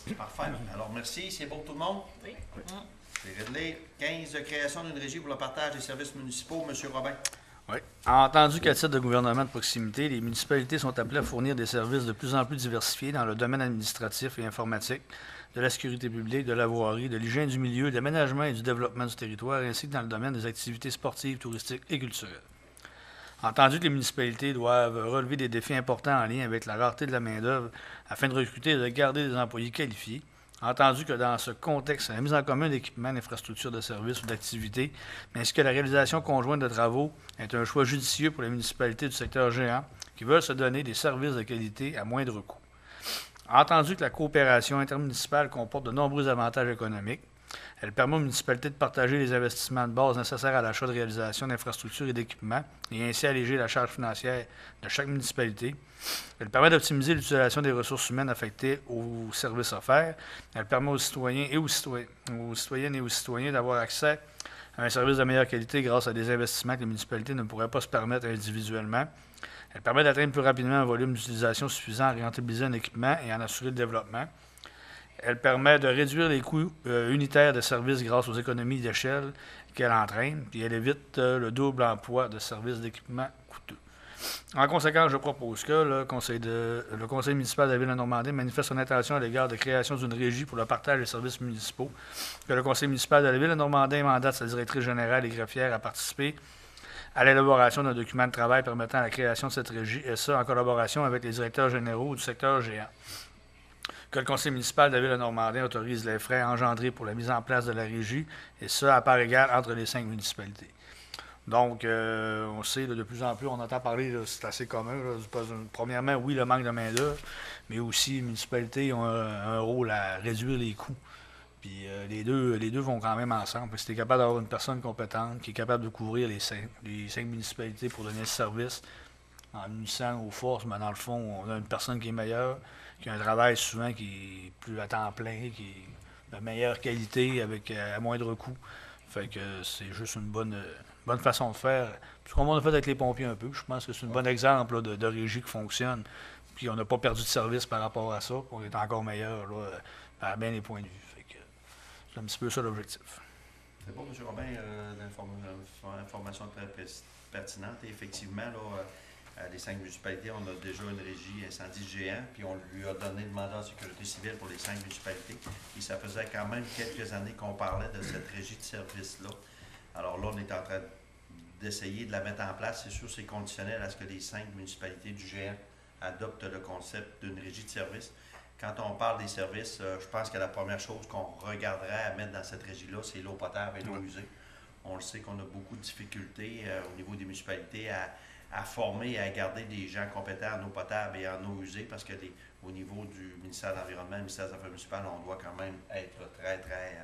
Parfait. Alors, merci. C'est bon pour tout le monde? Oui. C'est réglé. quinze, création d'une régie pour le partage des services municipaux. Monsieur Robin. Oui. Entendu qu'à titre de gouvernement de proximité, les municipalités sont appelées à fournir des services de plus en plus diversifiés dans le domaine administratif et informatique, de la sécurité publique, de la voirie, de l'hygiène du milieu, de l'aménagement et du développement du territoire, ainsi que dans le domaine des activités sportives, touristiques et culturelles. Entendu que les municipalités doivent relever des défis importants en lien avec la rareté de la main-d'œuvre afin de recruter et de garder des employés qualifiés. Entendu que dans ce contexte, la mise en commun d'équipements, d'infrastructures de services ou d'activités, ainsi que la réalisation conjointe de travaux, est un choix judicieux pour les municipalités du secteur géant qui veulent se donner des services de qualité à moindre coût. Entendu que la coopération intermunicipale comporte de nombreux avantages économiques, elle permet aux municipalités de partager les investissements de base nécessaires à l'achat de réalisation d'infrastructures et d'équipements et ainsi alléger la charge financière de chaque municipalité. Elle permet d'optimiser l'utilisation des ressources humaines affectées aux services offerts. Elle permet aux citoyens et aux, citoyens, aux citoyennes et aux citoyens d'avoir accès à un service de meilleure qualité grâce à des investissements que les municipalités ne pourraient pas se permettre individuellement. Elle permet d'atteindre plus rapidement un volume d'utilisation suffisant à rentabiliser un équipement et en assurer le développement. Elle permet de réduire les coûts euh, unitaires de services grâce aux économies d'échelle qu'elle entraîne, puis elle évite euh, le double emploi de services d'équipement coûteux. En conséquence, je propose que le Conseil, de, le conseil municipal de la Ville de Normandie manifeste son intention à l'égard de création d'une régie pour le partage des services municipaux, que le Conseil municipal de la Ville de Normandie mandate sa directrice générale et greffière à participer à l'élaboration d'un document de travail permettant la création de cette régie, et ça en collaboration avec les directeurs généraux du secteur géant. Que le conseil municipal de la Ville de Normandie autorise les frais engendrés pour la mise en place de la régie, et ça à part égale entre les cinq municipalités. Donc, euh, on sait là, de plus en plus, on entend parler, là, c'est assez commun. Là, premièrement, oui, le manque de main-d'œuvre, mais aussi les municipalités ont un, un rôle à réduire les coûts. Puis euh, les, deux, les deux vont quand même ensemble. Si tu es capable d'avoir une personne compétente qui est capable de couvrir les cinq, les cinq municipalités pour donner ce service, en unissant aux forces, mais dans le fond, on a une personne qui est meilleure, qui a un travail souvent qui est plus à temps plein, qui est de meilleure qualité avec à moindre coût. Fait que c'est juste une bonne, bonne façon de faire. Puis comme on a fait avec les pompiers un peu, je pense que c'est un bon exemple là, de, de régie qui fonctionne. Puis on n'a pas perdu de service par rapport à ça. On est encore meilleur là, à bien les points de vue. Fait que c'est un petit peu ça l'objectif. C'est bon, M. Robin, euh, l'information très pertinente. Et effectivement, là, euh, les cinq municipalités, on a déjà une régie incendie géant, puis on lui a donné le mandat de sécurité civile pour les cinq municipalités. Et ça faisait quand même quelques années qu'on parlait de cette régie de service-là. Alors là, on est en train d'essayer de la mettre en place. C'est sûr, c'est conditionnel à ce que les cinq municipalités du géant adoptent le concept d'une régie de service. Quand on parle des services, euh, je pense que la première chose qu'on regarderait à mettre dans cette régie-là, c'est l'eau potable et l'eau usée. On le sait qu'on a beaucoup de difficultés euh, au niveau des municipalités à, à former et à garder des gens compétents en eau potable et en eau usée parce que les, au niveau du ministère de l'Environnement, du ministère des Affaires municipales, on doit quand même être très, très,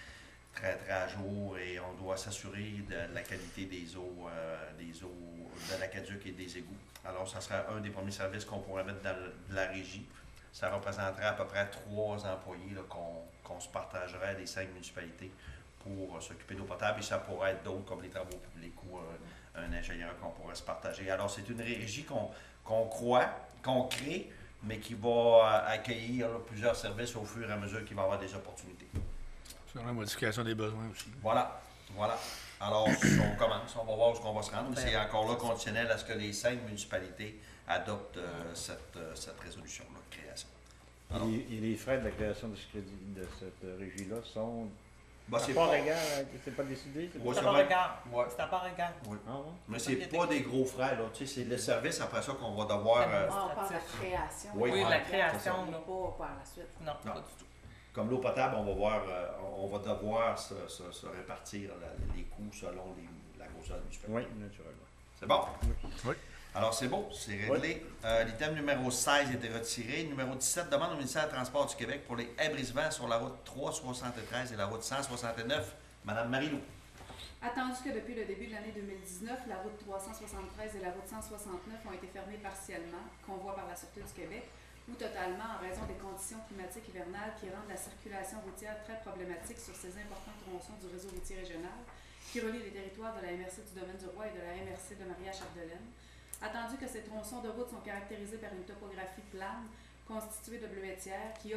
très, très à jour et on doit s'assurer de la qualité des eaux, euh, des eaux de l'aqueduc et des égouts. Alors, ça serait un des premiers services qu'on pourrait mettre dans le, la régie. Ça représenterait à peu près trois employés là, qu'on, qu'on se partagerait des cinq municipalités pour euh, s'occuper d'eau potable. Et ça pourrait être d'autres comme les travaux publics ou euh, un ingénieur qu'on pourrait se partager. Alors, c'est une régie qu'on, qu'on croit, qu'on crée, mais qui va euh, accueillir là, plusieurs services au fur et à mesure qu'il va y avoir des opportunités. Sur la modification des besoins aussi. Voilà, voilà. Alors, on commence, on va voir où on va se rendre. C'est encore là conditionnel à ce que les cinq municipalités adoptent euh, cette, euh, cette résolution-là de création. Alors, et, et les frais de la création de, ce crédit, de cette euh, régie-là sont bah, à c'est part pas égale, c'est pas décidé? C'est ouais, à part égale. Ouais. C'est à part égale. Oui. Ah, ouais. Mais c'est pas des gros frais, là. Tu sais, c'est le service après ça qu'on va devoir. Euh... Ah, on parle de la création. Oui, oui ouais, la création. On pas par la suite. Non, non, pas du tout. Comme l'eau potable, on va voir, euh, on va devoir se, se, se répartir la, les coûts selon les, la grosseur du municipalité. Oui, naturellement. C'est bon? Oui. Alors, c'est beau, c'est réglé. Oui. Euh, l'item numéro seize était retiré. Numéro dix-sept, demande au ministère des Transports du Québec pour les haies brise-vent sur la route trois cent soixante-treize et la route cent soixante-neuf. Madame Marilou. Attendu que depuis le début de l'année deux mille dix-neuf, la route trois cent soixante-treize et la route cent soixante-neuf ont été fermées partiellement, convoi par la Sûreté du Québec, ou totalement en raison des conditions climatiques hivernales qui rendent la circulation routière très problématique sur ces importants tronçons du réseau routier régional qui relient les territoires de la M R C du Domaine du Roi et de la M R C de Maria-Chapdelaine. Attendu que ces tronçons de route sont caractérisés par une topographie plane constituée de bleuetières qui offre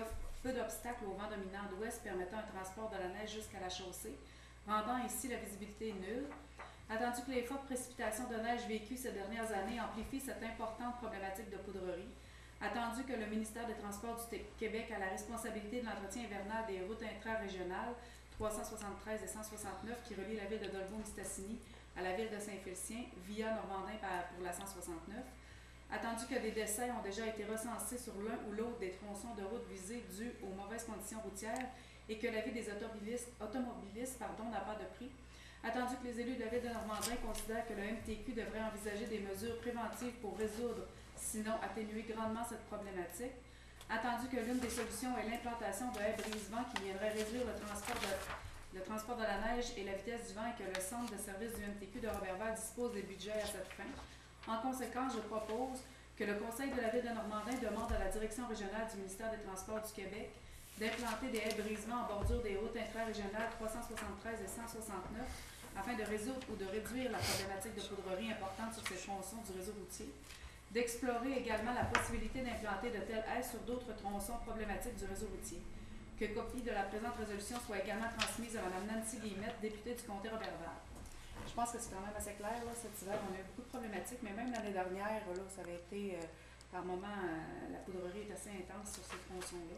peu d'obstacles au vent dominant d'ouest permettant un transport de la neige jusqu'à la chaussée, rendant ainsi la visibilité nulle. Attendu que les fortes précipitations de neige vécues ces dernières années amplifient cette importante problématique de poudrerie. Attendu que le ministère des Transports du Québec a la responsabilité de l'entretien hivernal des routes intra-régionales trois cent soixante-treize et cent soixante-neuf qui relient la ville de Dolbeau-Mistassini à la ville de Saint-Félicien via Normandin pour la cent soixante-neuf. Attendu que des décès ont déjà été recensés sur l'un ou l'autre des tronçons de route visés dus aux mauvaises conditions routières et que l'avis des automobilistes, automobilistes pardon, n'a pas de prix. Attendu que les élus de la ville de Normandin considèrent que le M T Q devrait envisager des mesures préventives pour résoudre, sinon atténuer grandement cette problématique. Attendu que l'une des solutions est l'implantation de haies brise-vent qui viendrait réduire le transport, de, le transport de la neige et la vitesse du vent et que le centre de service du M T Q de Roberval dispose des budgets à cette fin. En conséquence, je propose que le Conseil de la ville de Normandin demande à la Direction régionale du ministère des Transports du Québec d'implanter des haies brise-vent en bordure des routes intra-régionales trois cent soixante-treize et cent soixante-neuf afin de résoudre ou de réduire la problématique de poudrerie importante sur ces tronçons du réseau routier, d'explorer également la possibilité d'implanter de telles haies sur d'autres tronçons problématiques du réseau routier, que copie de la présente résolution soit également transmise à Mme Nancy Guillemette, députée du comté Roberval. Je pense que c'est quand même assez clair, là, cet hiver, on a eu beaucoup de problématiques, mais même l'année dernière, là, ça avait été, euh, par moment, euh, la poudrerie est assez intense sur ces tronçons-là.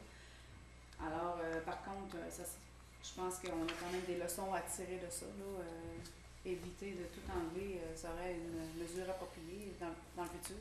Alors, euh, par contre, ça je pense qu'on a quand même des leçons à tirer de ça. Là, euh, éviter de tout enlever euh, serait une mesure appropriée dans, dans le futur.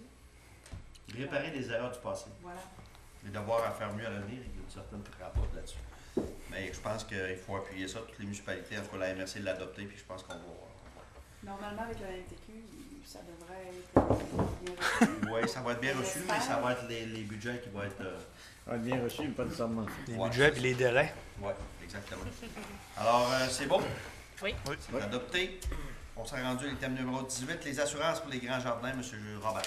Réparer les erreurs du passé. Voilà. Et d'avoir à faire mieux à l'avenir, il y a une certaine rapport là-dessus. Mais je pense qu'il faut appuyer ça. Toutes les municipalités, en tout cas la M R C l'adopter, puis je pense qu'on va. Normalement, avec la M T Q, ça devrait être bien reçu. Oui, ça va être bien reçu, mais ça va être les, les budgets qui vont être. Euh, Ça va être bien reçu, mais pas nécessairement. Les ouais, budgets et les délais. Oui, exactement. Alors, euh, c'est bon? Oui. Oui. C'est adopté. On s'est rendu à l'item numéro dix-huit, les assurances pour les grands jardins, M. Robert.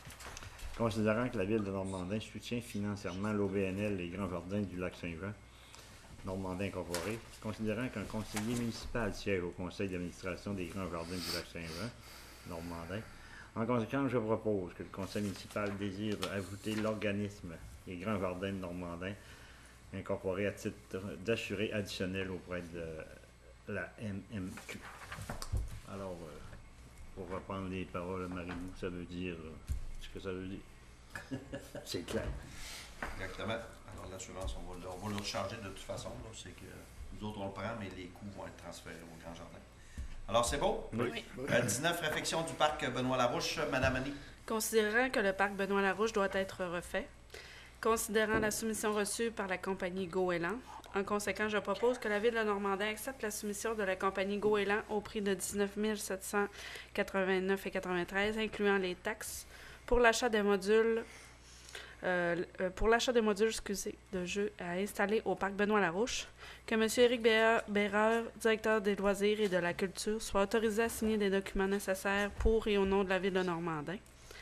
Considérant que la ville de Normandin soutient financièrement l'O B N L, les grands jardins du lac Saint-Jean, Normandin incorporé, considérant qu'un conseiller municipal siège au conseil d'administration des grands jardins du lac Saint-Jean, Normandin, en conséquence, je propose que le conseil municipal désire ajouter l'organisme les grands jardins de Normandin, incorporé à titre d'assuré additionnel auprès de la M M Q. Alors, euh, pour reprendre les paroles de Marie-Lou, ça veut dire euh, ce que ça veut dire. C'est clair. Exactement. Alors, l'assurance, on va, le, on va le recharger de toute façon. C'est que nous autres, on le prend, mais les coûts vont être transférés au grand jardin. Alors, c'est beau? Oui. Euh, dix-neuf, réfection du parc Benoît-Larouche. Madame Annie. Considérant que le parc Benoît-Larouche doit être refait, considérant la soumission reçue par la compagnie Goéland, en conséquence, je propose que la Ville de Normandin accepte la soumission de la compagnie Goéland au prix de dix-neuf mille sept cent quatre-vingt-neuf virgule quatre-vingt-treize, incluant les taxes, pour l'achat des modules euh, pour l'achat des modules excusez, de jeux à installer au parc Benoît-Larouche, que M. Éric Bérard, directeur des loisirs et de la culture, soit autorisé à signer des documents nécessaires pour et au nom de la Ville de Normandin.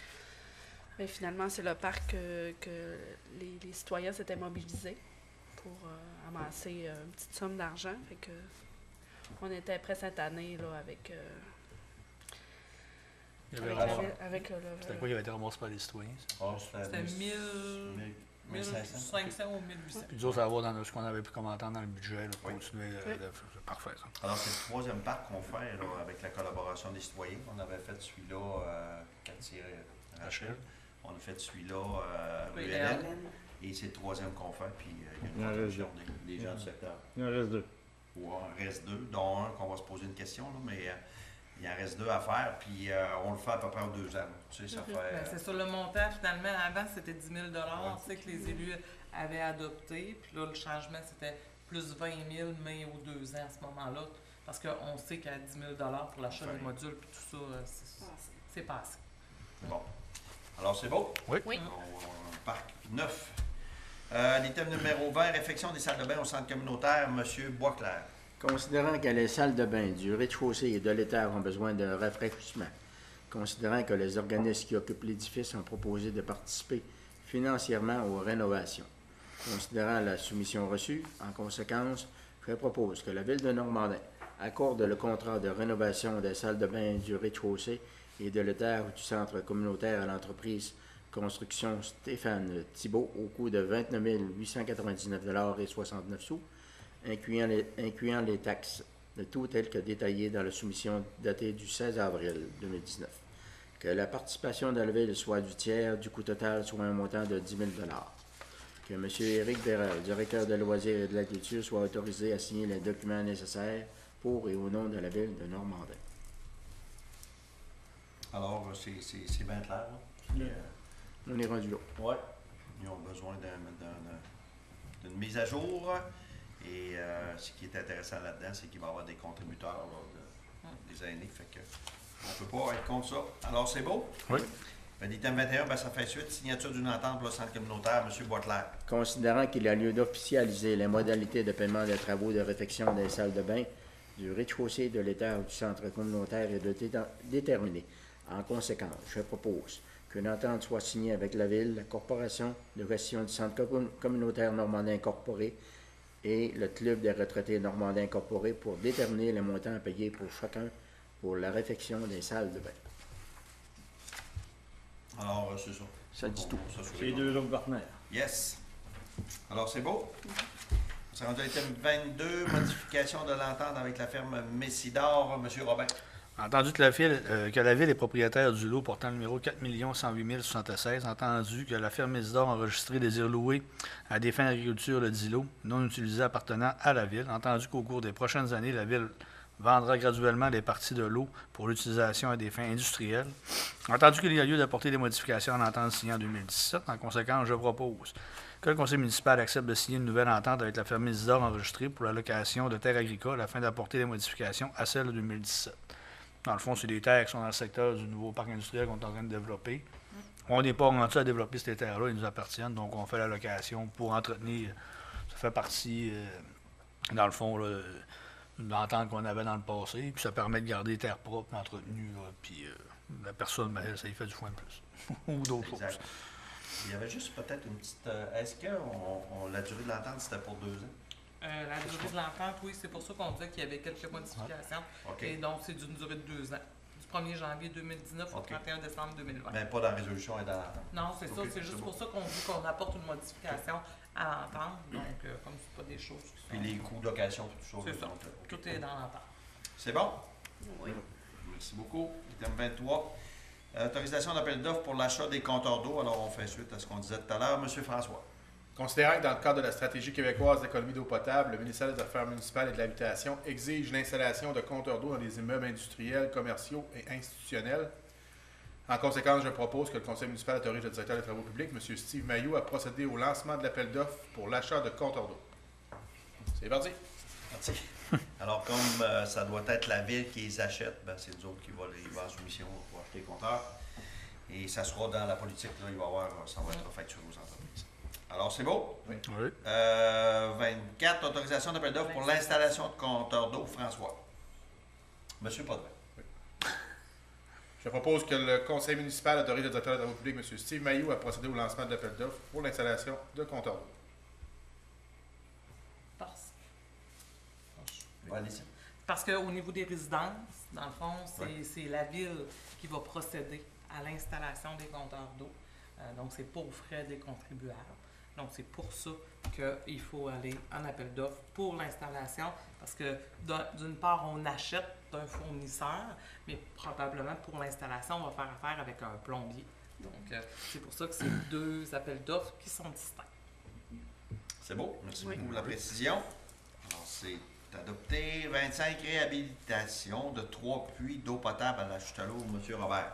Mais finalement, c'est le parc euh, que les, les citoyens s'étaient mobilisés pour euh, amasser euh, une petite somme d'argent. Fait que on était prêts cette année là, avec, euh, Il y avait avec, la ramassé- ville- avec le, le- C'était quoi qui avait été ramassé par les citoyens? ça? Oh, C'était mille cinq cents ou mille huit cents. Puis nous autres, ça va dans ce qu'on avait pu commenter dans le budget, là, pour Oui. continuer. euh, Oui. de- c'est parfait, ça. Alors, c'est le troisième parc qu'on fait là, avec la collaboration des citoyens. On avait fait celui-là euh, quartier Rachel. On a fait celui-là euh, rue Oui, Hélène. Hélène. Et c'est le troisième qu'on fait. Puis euh, il y a Il y en une reste contribution des, des gens du secteur. Il en reste deux. Il en reste deux, dont un qu'on va se poser une question, là, mais euh, il en reste deux à faire. Puis euh, on le fait à peu près aux deux ans. Tu sais, ça fait. Ben, c'est sur le montant, finalement. Avant, c'était dix mille dollars, Ouais. tu sais, que les élus avaient adopté. Puis là, le changement, c'était plus vingt mille, mais aux deux ans à ce moment-là. Parce qu'on sait qu'à dix mille dollars pour l'achat Ouais. des modules, puis tout ça, euh, c'est- Passé. c'est passé. Bon. Alors, c'est beau? Oui. Oui. On- on- parc neuf. Euh, l'item numéro vingt, réfection des salles de bain au centre communautaire, M. Boisclair. Considérant que les salles de bain du rez-de-chaussée et de l'étage ont besoin de rafraîchissement, considérant que les organismes qui occupent l'édifice ont proposé de participer financièrement aux rénovations, considérant la soumission reçue, en conséquence, je propose que la Ville de Normandin accorde le contrat de rénovation des salles de bain du rez-de-chaussée et de l'étage du centre communautaire à l'entreprise Construction Stéphane Thibault au coût de vingt-neuf mille huit cent quatre-vingt-dix-neuf dollars et soixante-neuf sous, incluant les, incluant les taxes, le tout tel que détaillé dans la soumission datée du seize avril deux mille dix-neuf. Que la participation de la Ville soit du tiers du coût total, soit un montant de dix mille dollars. Que M. Éric Bérel, directeur de loisirs et de la culture, soit autorisé à signer les documents nécessaires pour et au nom de la Ville de Normandin. Alors, euh, c'est c'est- c'est bien clair. Là. Puis, euh, On est rendu là. ouais. Ils ont besoin d'un- d'un- d'une mise à jour. Et euh, ce qui est intéressant là-dedans, c'est qu'il va y avoir des contributeurs, là, de- des aînés. Fait que on ne peut pas être contre ça. Alors, c'est beau? Oui. Ben, l'item vingt et un, ben, ça fait suite. Signature d'une entente pour le centre communautaire, M. Boitelaire. Considérant qu'il a lieu d'officialiser les modalités de paiement des travaux de réfection des salles de bain, du rez-de-chaussée de l'étage du centre communautaire et de déta- déterminer. En conséquence, je propose qu'une entente soit signée avec la Ville, la Corporation de gestion du centre commun- communautaire Normandin incorporé et le Club des retraités Normandin incorporé pour déterminer les montants à payer pour chacun pour la réfection des salles de bain. Alors, euh, c'est ça. Ça dit tout. Ça, c'est C'est les deux autres partenaires. Yes. Alors, c'est beau. On s'est rendu à l'item vingt-deux, modification de l'entente avec la ferme Messidor, M. Robin. Entendu que la, ville, euh, que la Ville est propriétaire du lot portant le numéro quatre millions cent huit mille soixante-seize, entendu que la ferme Isidore enregistrée désire louer à des fins d'agriculture le dit lot non utilisé appartenant à la Ville, entendu qu'au cours des prochaines années, la Ville vendra graduellement des parties de l'eau pour l'utilisation à des fins industrielles. Entendu qu'il y a lieu d'apporter des modifications en entente signée en deux mille dix-sept, en conséquence, je propose que le conseil municipal accepte de signer une nouvelle entente avec la ferme Isidore enregistrée pour la location de terres agricoles afin d'apporter des modifications à celle de deux mille dix-sept. Dans le fond, c'est des terres qui sont dans le secteur du nouveau parc industriel qu'on est en train de développer. On n'est pas rendu à développer ces terres-là, ils nous appartiennent, donc on fait la location pour entretenir. Ça fait partie, euh, dans le fond, là, d'une entente qu'on avait dans le passé, puis ça permet de garder les terres propres, entretenues, là, puis euh, la personne, ben, elle, ça lui fait du foin de plus. Ou d'autres choses. Exact. Il y avait juste peut-être une petite... euh, Est-ce que on, on- la durée de l'entente, c'était pour deux ans? Euh, la durée de l'entente, oui, c'est pour ça qu'on disait qu'il y avait quelques modifications. OK. Et donc, c'est d'une durée de deux ans. Du premier janvier deux mille dix-neuf au OK. trente et un décembre deux mille vingt. Mais pas dans la résolution et dans l'entente. Non, c'est ça. OK, C'est juste c'est pour bon. ça qu'on dit qu'on apporte une modification à l'entente. Donc, euh, comme c'est pas des choses qui Puis sont... les coûts de location, tout ça. C'est ça. donc, euh, OK. Tout est dans l'entente. C'est bon? Oui. Merci beaucoup. Item vingt-trois. Euh, autorisation d'appel d'offres pour l'achat des compteurs d'eau. Alors, on fait suite à ce qu'on disait tout à l'heure. Monsieur François. Considérant que dans le cadre de la stratégie québécoise d'économie d'eau potable, le ministère des Affaires municipales et de l'Habitation exige l'installation de compteurs d'eau dans les immeubles industriels, commerciaux et institutionnels. En conséquence, je propose que le conseil municipal autorise le directeur des travaux publics, M. Steve Mailloux, à procéder au lancement de l'appel d'offres pour l'achat de compteurs d'eau. C'est parti. Merci. Alors, comme euh, ça doit être la ville qui les achète, ben, c'est nous autres qui va les va en soumission pour acheter les compteurs. Et ça sera dans la politique, là, il va y avoir, ça va être facturé aux entreprises. Alors, c'est beau? Oui. Euh, vingt-quatre, autorisation d'appel d'offres pour l'installation de compteurs d'eau, François. Monsieur Podvin. Je propose que le conseil municipal autorise le directeur des travaux publics, M. Steve Mailloux, à procéder au lancement de l'appel d'offres pour l'installation de compteurs d'eau. Parce, Ouais, allez-y. parce qu'au niveau des résidences, dans le fond, c'est Ouais. c'est la ville qui va procéder à l'installation des compteurs d'eau. Euh, donc, c'est pour frais des contribuables. Donc, c'est pour ça qu'il faut aller en appel d'offres pour l'installation, parce que d'un- d'une part, on achète d'un fournisseur, mais probablement pour l'installation, on va faire affaire avec un plombier. Donc, euh, c'est pour ça que c'est deux appels d'offres qui sont distincts. C'est beau. Merci Oui. beaucoup pour la précision. Alors, c'est adopté. vingt-cinq, réhabilitation de trois puits d'eau potable à la chute à l'eau, M. Robert.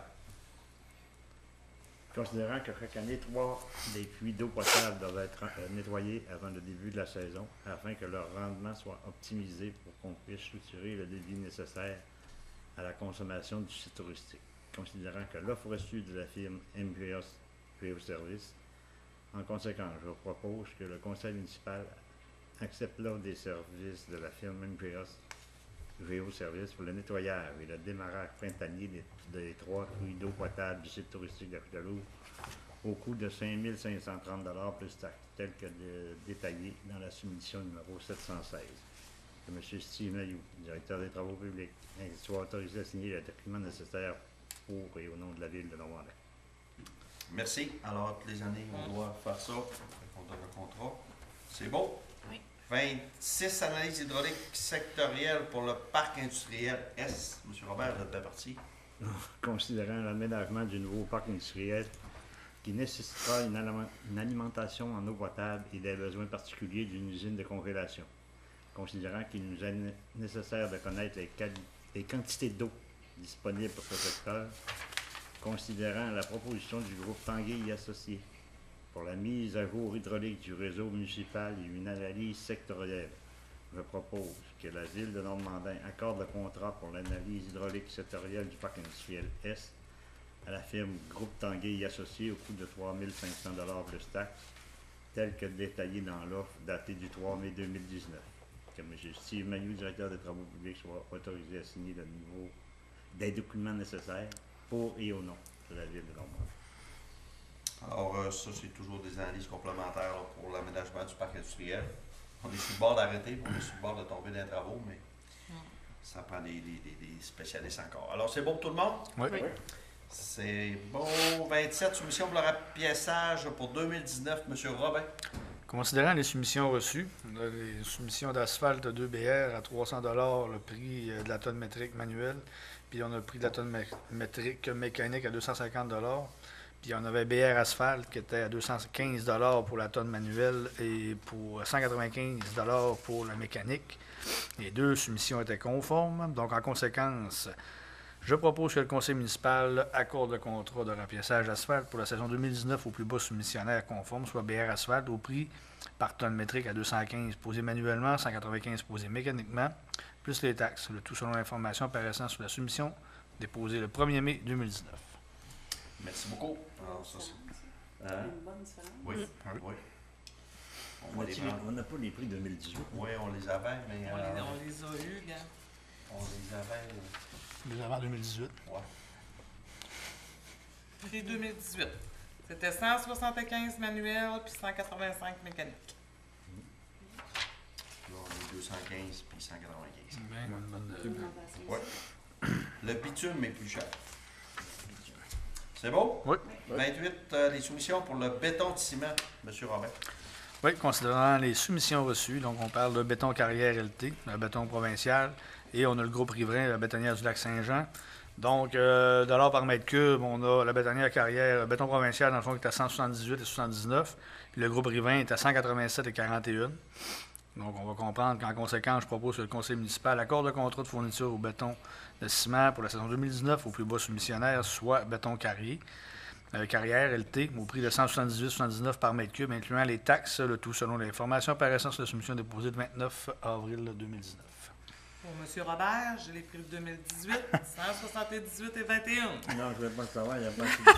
Considérant que chaque année, trois des puits d'eau potable doivent être euh, nettoyés avant le début de la saison, afin que leur rendement soit optimisé pour qu'on puisse soutirer le débit nécessaire à la consommation du site touristique. Considérant que l'offre reçue de la firme M P S Géoservice, en conséquence, je propose que le conseil municipal accepte l'offre des services de la firme M P S Géoservice pour le nettoyage et le démarrage printanier des, des trois puits d'eau potable du site touristique de Chute-à-l'eau au coût de cinq mille cinq cent trente dollars plus taxes, tel que de- détaillé dans la soumission numéro sept cent seize. Que M. Steve Mailloux, directeur des travaux publics, soit autorisé à signer le document nécessaire pour et au nom de la ville de Normandin. Merci. Alors, toutes les années, on doit faire ça. On donne le contrat. C'est beau? Oui. vingt-six analyses hydrauliques sectorielles pour le parc industriel S. M. Robert, vous êtes bien parti. Considérant l'aménagement du nouveau parc industriel qui nécessitera une, aliment- une alimentation en eau potable et des besoins particuliers d'une usine de congélation. Considérant qu'il nous est né- nécessaire de connaître les, quali- les quantités d'eau disponibles pour ce secteur. Considérant la proposition du groupe Tanguay et Associés pour la mise à jour hydraulique du réseau municipal et une analyse sectorielle, je propose que la Ville de Normandin accorde le contrat pour l'analyse hydraulique sectorielle du parc industriel Est à la firme Groupe Tanguay et Associés au coût de trois mille cinq cents dollars plus taxes, tel que détaillé dans l'offre datée du trois mai deux mille dix-neuf. Que M. Steve Magnou, directeur des Travaux publics, soit autorisé à signer le niveau des documents nécessaires pour et au nom de la Ville de Normandin. Alors, euh, ça, c'est toujours des analyses complémentaires là, pour l'aménagement du parc industriel. On est sur le bord d'arrêter, puis on est sur le bord de tomber dans les travaux, mais ça prend des, des, des, des spécialistes encore. Alors, c'est bon pour tout le monde? Oui. Oui. C'est bon. vingt-sept, soumission pour le rapiessage pour deux mille dix-neuf, M. Robin. Considérant les soumissions reçues, on a les soumissions d'asphalte deux B R à trois cents dollars le prix euh, de la tonne métrique manuelle, puis on a le prix de la tonne mé- métrique mécanique à deux cent cinquante dollars. Puis on avait B R Asphalte qui était à deux cent quinze dollars pour la tonne manuelle et pour cent quatre-vingt-quinze dollars pour la mécanique. Les deux soumissions étaient conformes. Donc, en conséquence, je propose que le conseil municipal accorde le contrat de rapiessage d'asphalte pour la saison deux mille dix-neuf au plus bas soumissionnaire conforme, soit B R Asphalte, au prix par tonne métrique à deux cent quinze posé manuellement, cent quatre-vingt-quinze posé mécaniquement, plus les taxes. Le tout selon l'information apparaissant sur la soumission déposée le premier mai deux mille dix-neuf. Merci beaucoup. Alors, ça, c'est... Hein? Une bonne différence. Oui, oui. On On va les a-t-il- prendre. on n'a pas les prix deux mille dix-huit. Oui, on les avait, mais On euh, les, on les a eus, gars. on les avait. euh, Les avant deux mille dix-huit. ouais. Prix deux mille dix-huit. C'était cent soixante-quinze manuel puis cent quatre-vingt-cinq mécanique. Là, on est deux cent quinze puis cent quatre-vingt-quinze. Augmentation. Ouais. Le bitume est plus cher. C'est beau? Oui. vingt-huit, euh, les soumissions pour le béton de ciment, M. Robin. Oui, considérant les soumissions reçues, donc on parle de béton carrière L T, le béton provincial, et on a le groupe riverain, la bétonnière du lac Saint-Jean. Donc, euh, dollars par mètre cube, on a la bétonnière carrière, le béton provincial, dans le fond, qui est à cent soixante-dix-huit et soixante-dix-neuf, puis le groupe riverain est à cent quatre-vingt-sept et quarante et un. Donc, on va comprendre qu'en conséquence, je propose que le conseil municipal accorde le contrat de fourniture au béton de ciment pour la saison deux mille dix-neuf au plus bas soumissionnaire, soit béton carrier. Euh, carrière L T au prix de cent soixante-dix-huit virgule soixante-dix-neuf par mètre cube, incluant les taxes, le tout selon l'information apparaissant sur la soumission déposée le vingt-neuf avril deux mille dix-neuf. Pour M. Robert, j'ai les prix de deux mille dix-huit, cent soixante-dix-huit et vingt et un. Non, je ne vais pas le savoir, il n'y a pas de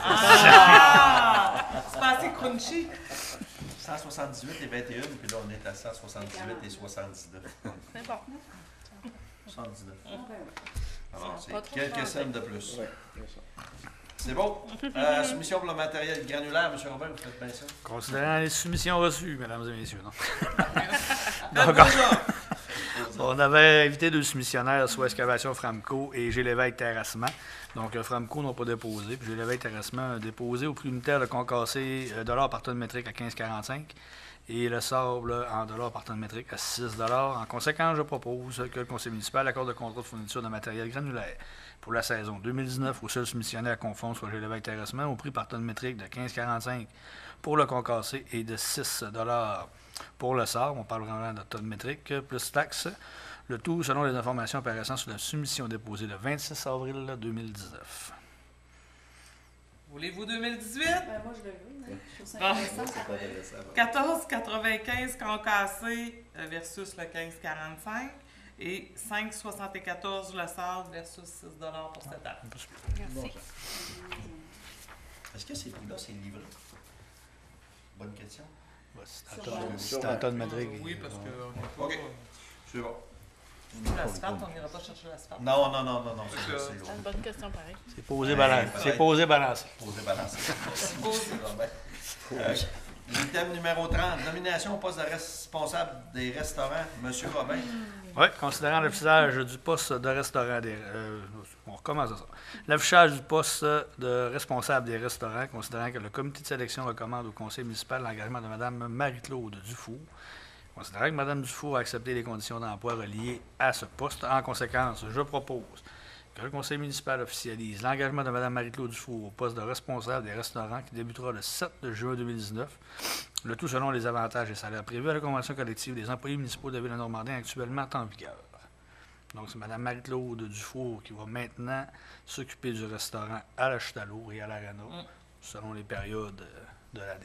Ah! C'est pas assez crunchy. cent soixante-dix-huit et vingt et un, puis là, on est à cent soixante-dix-huit et soixante-dix-neuf. C'est bon. soixante-dix-neuf. Ah, ben oui. Alors, Ça c'est va pas trop quelques changer. cents de plus. Ouais, c'est ça. C'est bon? Euh, soumission pour le matériel granulaire, M. Robin, vous faites bien ça? Considérant les soumissions reçues, mesdames et messieurs, non? Donne Donc, déjà. on avait invité deux soumissionnaires, soit Excavation Framco et G. Lévesque Terrassement. Donc, euh, Framco n'ont pas déposé, puis G. Lévesque Terrassement a déposé au prix unitaire de concassé euh, dollars par tonne métrique à quinze virgule quarante-cinq et le sable en dollars par tonne métrique à six dollars. En conséquence, je propose que le conseil municipal accorde le contrat de fourniture de matériel granulaire pour la saison deux mille dix-neuf au seul soumissionnaire conforme, soit G. Lévesque Terrassement, au prix par tonne métrique de quinze virgule quarante-cinq pour le concassé et de six dollars pour le sable. On parle vraiment de tonne métrique, plus taxes. Le tout selon les informations apparaissant sur la soumission déposée le vingt-six avril deux mille dix-neuf. Voulez-vous deux mille dix-huit? Ben, moi, je le veux. hein. Je trouve ça Ah. intéressant. C'est pas intéressant. quatorze quatre-vingt-quinze concassé euh, versus le quinze quarante-cinq et cinq soixante-quatorze le sable versus six dollars pour cette année. Merci. Est-ce que ces prix-là, c'est livré? Bonne question. C'est la tonne- c'est la tonne métrique. Oui, parce que on OK. C'est bon. l'asphalte, on n'ira pas chercher l'asphalte. Non, non, non, non, non, Fait c'est que- c'est C'est lourd. une bonne question, pareil. C'est posé Ouais, balancé. pareil. C'est posé balancé. Posé balancé. Merci, Posé. M. Robin. Euh, Item numéro trente, nomination au poste de responsable des restaurants, M. Robin. Oui, considérant l'affichage du poste de restaurant des... euh, on recommence à ça. L'affichage du poste de responsable des restaurants, considérant que le comité de sélection recommande au conseil municipal l'engagement de Mme Marie-Claude Dufour, considérant que Mme Dufour a accepté les conditions d'emploi reliées à ce poste, en conséquence, je propose que le conseil municipal officialise l'engagement de Mme Marie-Claude Dufour au poste de responsable des restaurants qui débutera le sept juin deux mille dix-neuf, le tout selon les avantages et salaires prévus à la convention collective des employés municipaux de la Ville de Normandin actuellement en vigueur. Donc, c'est Mme Marie-Claude Dufour qui va maintenant s'occuper du restaurant à la Chute-à-l'eau et à l'Arena, mm. selon les périodes de l'année.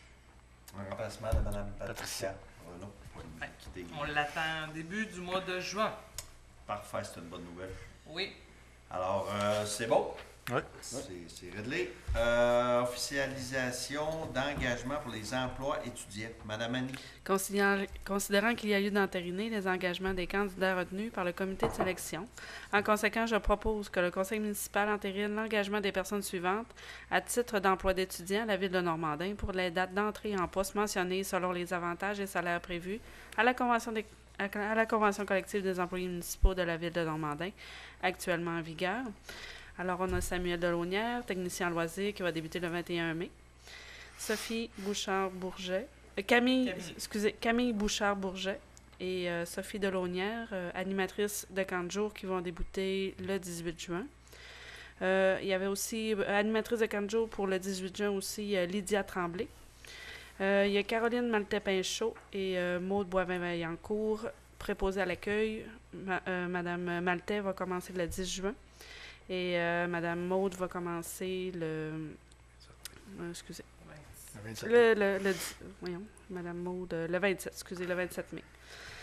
Un remplacement de Mme Patricia Renaud. Oui. On l'attend début du mois de juin. Parfait, c'est une bonne nouvelle. Oui. Alors, euh, c'est bon. Oui. C'est réglé. Euh, officialisation d'engagement pour les emplois étudiants. Madame Annie. Considérant, considérant qu'il y a lieu d'entériner les engagements des candidats retenus par le comité de sélection, en conséquence, je propose que le conseil municipal entérine l'engagement des personnes suivantes à titre d'emploi d'étudiants à la Ville de Normandin pour les dates d'entrée en poste mentionnées selon les avantages et salaires prévus à la convention des à la Convention collective des employés municipaux de la Ville de Normandin, actuellement en vigueur. Alors, on a Samuel Delaunière, technicien en loisirs, qui va débuter le vingt et un mai. Sophie Bouchard-Bourget, euh, Camille, Camille. Excusez, Camille Bouchard-Bourget et euh, Sophie Delaunière, euh, animatrice de camp de jour, qui vont débuter le dix-huit juin. Euh, il y avait aussi, euh, animatrice de camp de jour pour le dix-huit juin aussi, euh, Lydia Tremblay. Euh, il y a Caroline Maltais-Pinchot et euh, Maude Boivin-Vaillancourt, préposée à l'accueil. Ma, euh, Madame Maltais va commencer le dix juin et euh, Madame Maude va commencer le... Euh, excusez. Le vingt-sept. Le, le, le, voyons, Madame Maude, le vingt-sept, excusez, le vingt-sept mai.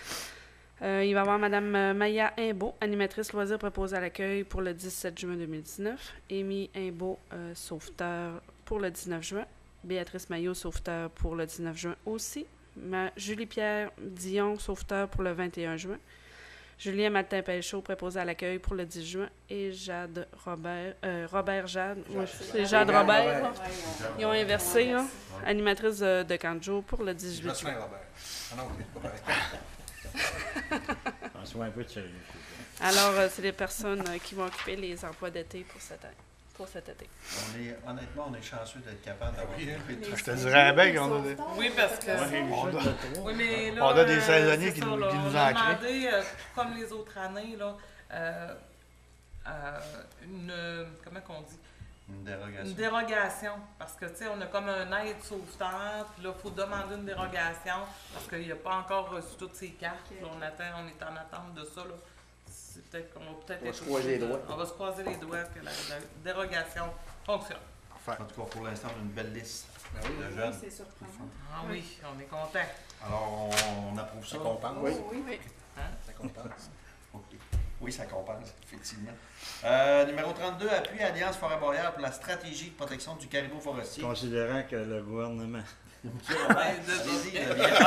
Euh, il va y avoir Mme Maya Imbeau, animatrice loisirs préposée à l'accueil pour le dix-sept juin deux mille dix-neuf. Amy Imbeau, euh, sauveteur pour le dix-neuf juin. Béatrice Maillot, sauveteur pour le dix-neuf juin aussi. Ma Julie-Pierre Dion, sauveteur pour le vingt et un juin. Julien Maltais-Pinchot, préposé à l'accueil pour le dix juin. Et Jade Robert, euh, Robert Jade, ouais, c'est Jade Robert. Robert. Ils ont inversé, là. Animatrice de, de camp de jour pour le dix-huit juin. Jocelyn Robert. Ah non, c'est pas pareil. Sois un peu de sérieux. Alors, euh, c'est les personnes euh, qui vont occuper les emplois d'été pour cette année. Pour cet été. On est, honnêtement, on est chanceux d'être capable d'avoir... Oui, je te dirais bien qu'on a des... Oui, parce que... Ouais, on, a... oui, mais là, on a des saisonniers euh, qui, ça, nous, là, qui nous on a ancrent. demandé, euh, comme les autres années, là, euh, euh, une... Comment qu'on dit? Une dérogation. Une dérogation. Parce que, tu sais, on a comme un aide sauveteur, puis là, il faut demander une dérogation parce qu'il n'a pas encore reçu toutes ses cartes. Okay. Là, on, attend, on est en attente de ça, là. C'est peut-être qu'on va peut-être On va être se croiser les doigts. On va se croiser les doigts que la, la dérogation fonctionne. En tout cas, pour l'instant, on a une belle liste Ben oui, de Oui, jeunes. c'est surprenant. Ah oui, on est content. Alors, on, on approuve ça. Ça compense. Oui, oui. Oui. Hein? Ça compense. OK. Oui, ça compense, effectivement. Euh, numéro trente-deux, appui Alliance Forêt-Boréale pour la stratégie de protection du caribou forestier. Considérant que le gouvernement Allez-y,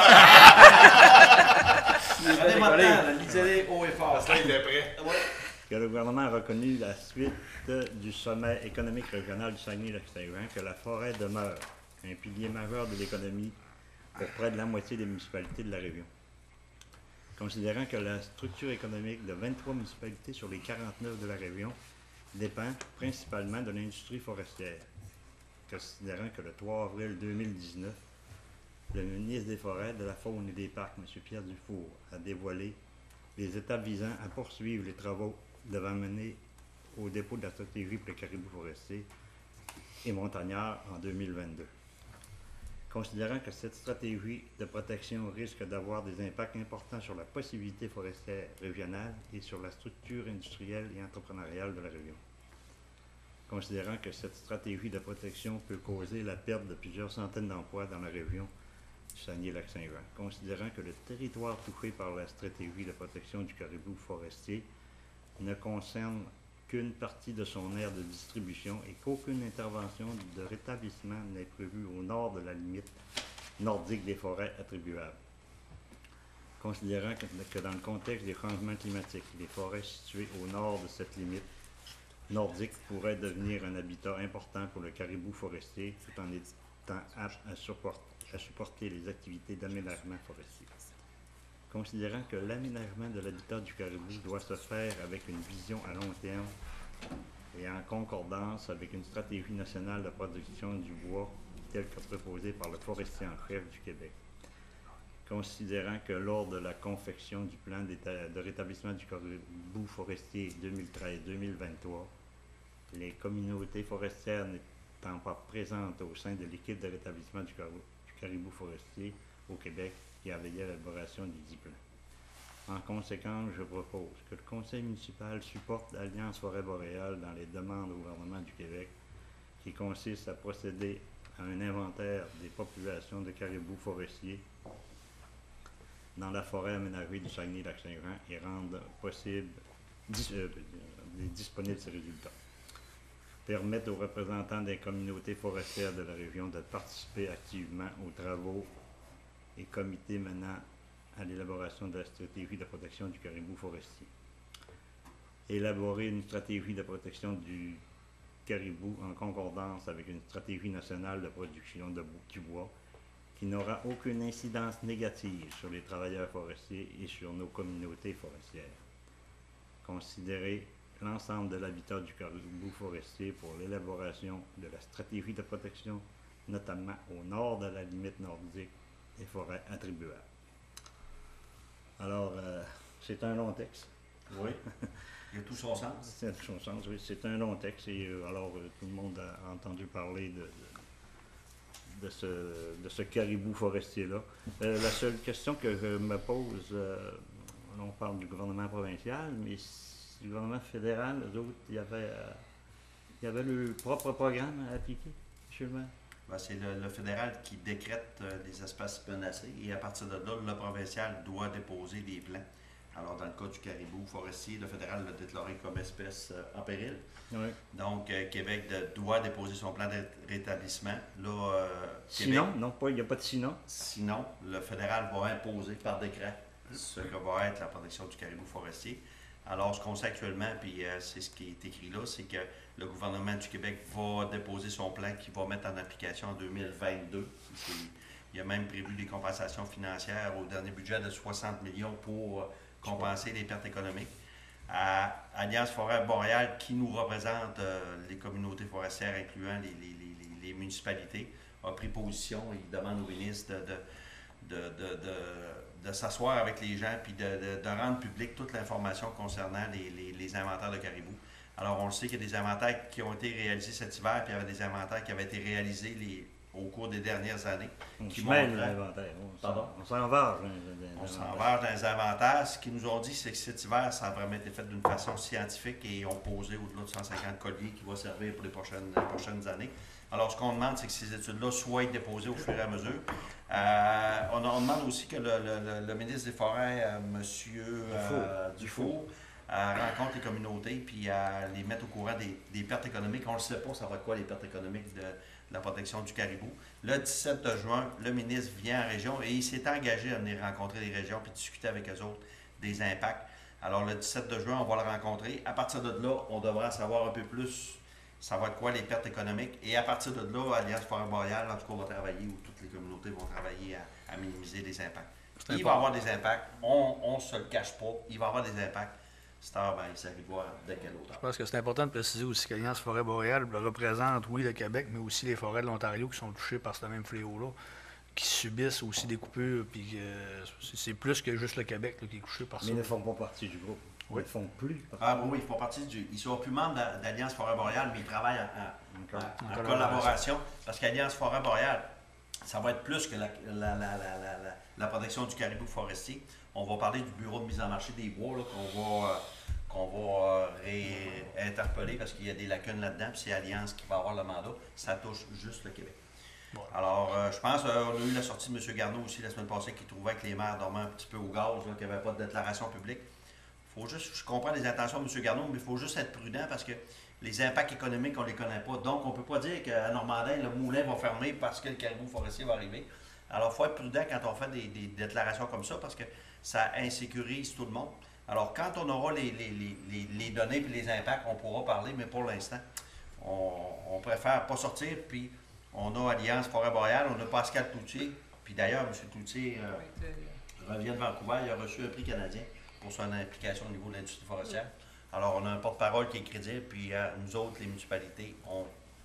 Prenez votre temps, là, lisez-les haut et fort. Ça, il est prêt. Ouais. que le gouvernement a reconnu la suite du sommet économique régional du Saguenay-Lac-Saint-Jean que la forêt demeure un pilier majeur de l'économie pour près de la moitié des municipalités de la région. Considérant que la structure économique de vingt-trois municipalités sur les quarante-neuf de la région dépend principalement de l'industrie forestière. Considérant que le trois avril deux mille dix-neuf, le ministre des Forêts, de la Faune et des Parcs, M. Pierre Dufour, a dévoilé les étapes visant à poursuivre les travaux devant mener au dépôt de la stratégie pour le caribou forestier et montagnard en deux mille vingt-deux. Considérant que cette stratégie de protection risque d'avoir des impacts importants sur la possibilité forestière régionale et sur la structure industrielle et entrepreneuriale de la région. Considérant que cette stratégie de protection peut causer la perte de plusieurs centaines d'emplois dans la région du Saguenay-Lac-Saint-Jean. Considérant que le territoire touché par la stratégie de protection du caribou forestier ne concerne qu'une partie de son aire de distribution et qu'aucune intervention de rétablissement n'est prévue au nord de la limite nordique des forêts attribuables. Considérant que, que dans le contexte des changements climatiques, les forêts situées au nord de cette limite nordique pourraient devenir un habitat important pour le caribou forestier tout en étant apte à à supporter les activités d'aménagement forestier. Considérant que l'aménagement de l'habitat du caribou doit se faire avec une vision à long terme et en concordance avec une stratégie nationale de production du bois telle que proposée par le forestier en chef du Québec. Considérant que lors de la confection du plan de rétablissement du caribou forestier deux mille treize deux mille vingt-trois, les communautés forestières n'étant pas présentes au sein de l'équipe de rétablissement du caribou, du caribou forestier au Québec qui a veillé à l'élaboration du dit plan. En conséquence, je propose que le conseil municipal supporte l'Alliance Forêt Boréale dans les demandes au gouvernement du Québec qui consiste à procéder à un inventaire des populations de caribous forestiers dans la forêt aménagée du Saguenay-Lac-Saint-Jean et rendre possible, dis, euh, disponibles ces résultats. Permettre aux représentants des communautés forestières de la région de participer activement aux travaux et comités menant à l'élaboration de la stratégie de protection du caribou forestier. Élaborer une stratégie de protection du caribou en concordance avec une stratégie nationale de production de, du bois qui n'aura aucune incidence négative sur les travailleurs forestiers et sur nos communautés forestières. Considérer l'ensemble de l'habitat du caribou forestier pour l'élaboration de la stratégie de protection, notamment au nord de la limite nordique des forêts attribuables. Alors, euh, c'est un long texte. Oui. Il y a tout son sens. C'est tout son sens, oui. C'est un long texte et euh, alors euh, tout le monde a entendu parler de, de, de, ce, de ce caribou forestier-là. Euh, la seule question que je me pose, euh, on parle du gouvernement provincial, mais le gouvernement fédéral, eux autres, il y avait, euh, il y avait leur propre programme à appliquer, M. le maire. Ben, c'est le, le fédéral qui décrète euh, les espèces menacées et à partir de là, le provincial doit déposer des plans. Alors, dans le cas du caribou forestier, le fédéral l'a déclaré comme espèce euh, en péril. Oui. Donc, euh, Québec de, doit déposer son plan de rétablissement. Là, euh, sinon, Québec, non, pas, il n'y a pas de sinon. Sinon, le fédéral va imposer par décret ce que va être la protection du caribou forestier. Alors, ce qu'on sait actuellement, puis euh, c'est ce qui est écrit là, c'est que le gouvernement du Québec va déposer son plan qu'il va mettre en application en deux mille vingt-deux. C'est, il a même prévu des compensations financières au dernier budget de soixante millions pour compenser les pertes économiques. À Alliance Forêt Boréale, qui nous représente euh, les communautés forestières, incluant les, les, les, les municipalités, a pris position. Il demande au ministre de, de, de, de, de, de s'asseoir avec les gens puis de, de, de rendre publique toute l'information concernant les, les, les inventaires de caribou. Alors, on le sait qu'il y a des inventaires qui ont été réalisés cet hiver, puis il y avait des inventaires qui avaient été réalisés les, au cours des dernières années. On qui se mêle montrent- l'inventaire. On Pardon? s'en- On s'en va. On s'en va dans les inventaires. Ce qu'ils nous ont dit, c'est que cet hiver, ça a vraiment été fait d'une façon scientifique et ils ont posé au-delà de cent cinquante colliers qui vont servir pour les prochaines, les prochaines années. Alors, ce qu'on demande, c'est que ces études-là soient déposées au fur et à mesure. Euh, on, on demande aussi que le, le- le- le ministre des Forêts, euh, M. Euh, Dufault, euh, rencontre les communautés puis euh, les mette au courant des, des pertes économiques. On ne le sait pas, ça va être quoi les pertes économiques de, de la protection du caribou. Le dix-sept juin, le ministre vient en région et il s'est engagé à venir rencontrer les régions puis discuter avec eux autres des impacts. Alors, le dix-sept juin, on va le rencontrer. À partir de là, on devra savoir un peu plus ça va être quoi les pertes économiques. Et à partir de là, Alliance Forêt Boréale, en tout cas, va travailler, ou toutes les communautés vont travailler à, à minimiser les impacts. C'est Il va y avoir des impacts. On ne se le cache pas. Il va y avoir des impacts. C'est tard, ben, il s'arrivera de quelle hauteur. Je pense que c'est important de préciser aussi qu'Alliance Forêt Boréale représente, oui, le Québec, mais aussi les forêts de l'Ontario qui sont touchées par ce même fléau-là, qui subissent aussi des coupures, puis euh, c'est c'est plus que juste le Québec là, qui est touché par Mais ça. ils ne font pas partie du groupe. Oui. Ils ne font plus partie. Ah oui, ils font partie du. Ils sont plus membres d'a- d'Alliance Forêt Boréale, mais ils travaillent en, en- en- en En collaboration. Parce qu'Alliance Forêt Boréale, ça va être plus que la, la, la, la, la, la- la protection du caribou forestier. On va parler du bureau de mise en marché des bois là, qu'on va, euh, qu'on va euh, réinterpeller parce qu'il y a des lacunes là-dedans. Puis c'est Alliance qui va avoir le mandat. Ça touche juste le Québec. Bon. Alors, euh, je pense qu'on a eu la sortie de M. Garneau aussi la semaine passée qui trouvait que les maires dormaient un petit peu au gaz, là, qu'il n'y avait pas de déclaration publique. Faut juste, je comprends les intentions de M. Garneau, mais il faut juste être prudent parce que les impacts économiques, on ne les connaît pas. Donc, on ne peut pas dire qu'à Normandin, le moulin va fermer parce que le caribou forestier va arriver. Alors, il faut être prudent quand on fait des, des déclarations comme ça parce que ça insécurise tout le monde. Alors, quand on aura les, les, les, les, les données et les impacts, on pourra parler, mais pour l'instant, on, on préfère pas sortir. Puis, On a Alliance Forêt-Boréale, on a Pascal Cloutier. Puis d'ailleurs, M. Cloutier euh, Oui, c'est- revient de Vancouver, il a reçu un prix canadien pour son implication au niveau de l'industrie forestière. Alors, on a un porte-parole qui est crédible, puis euh, nous autres, les municipalités, on,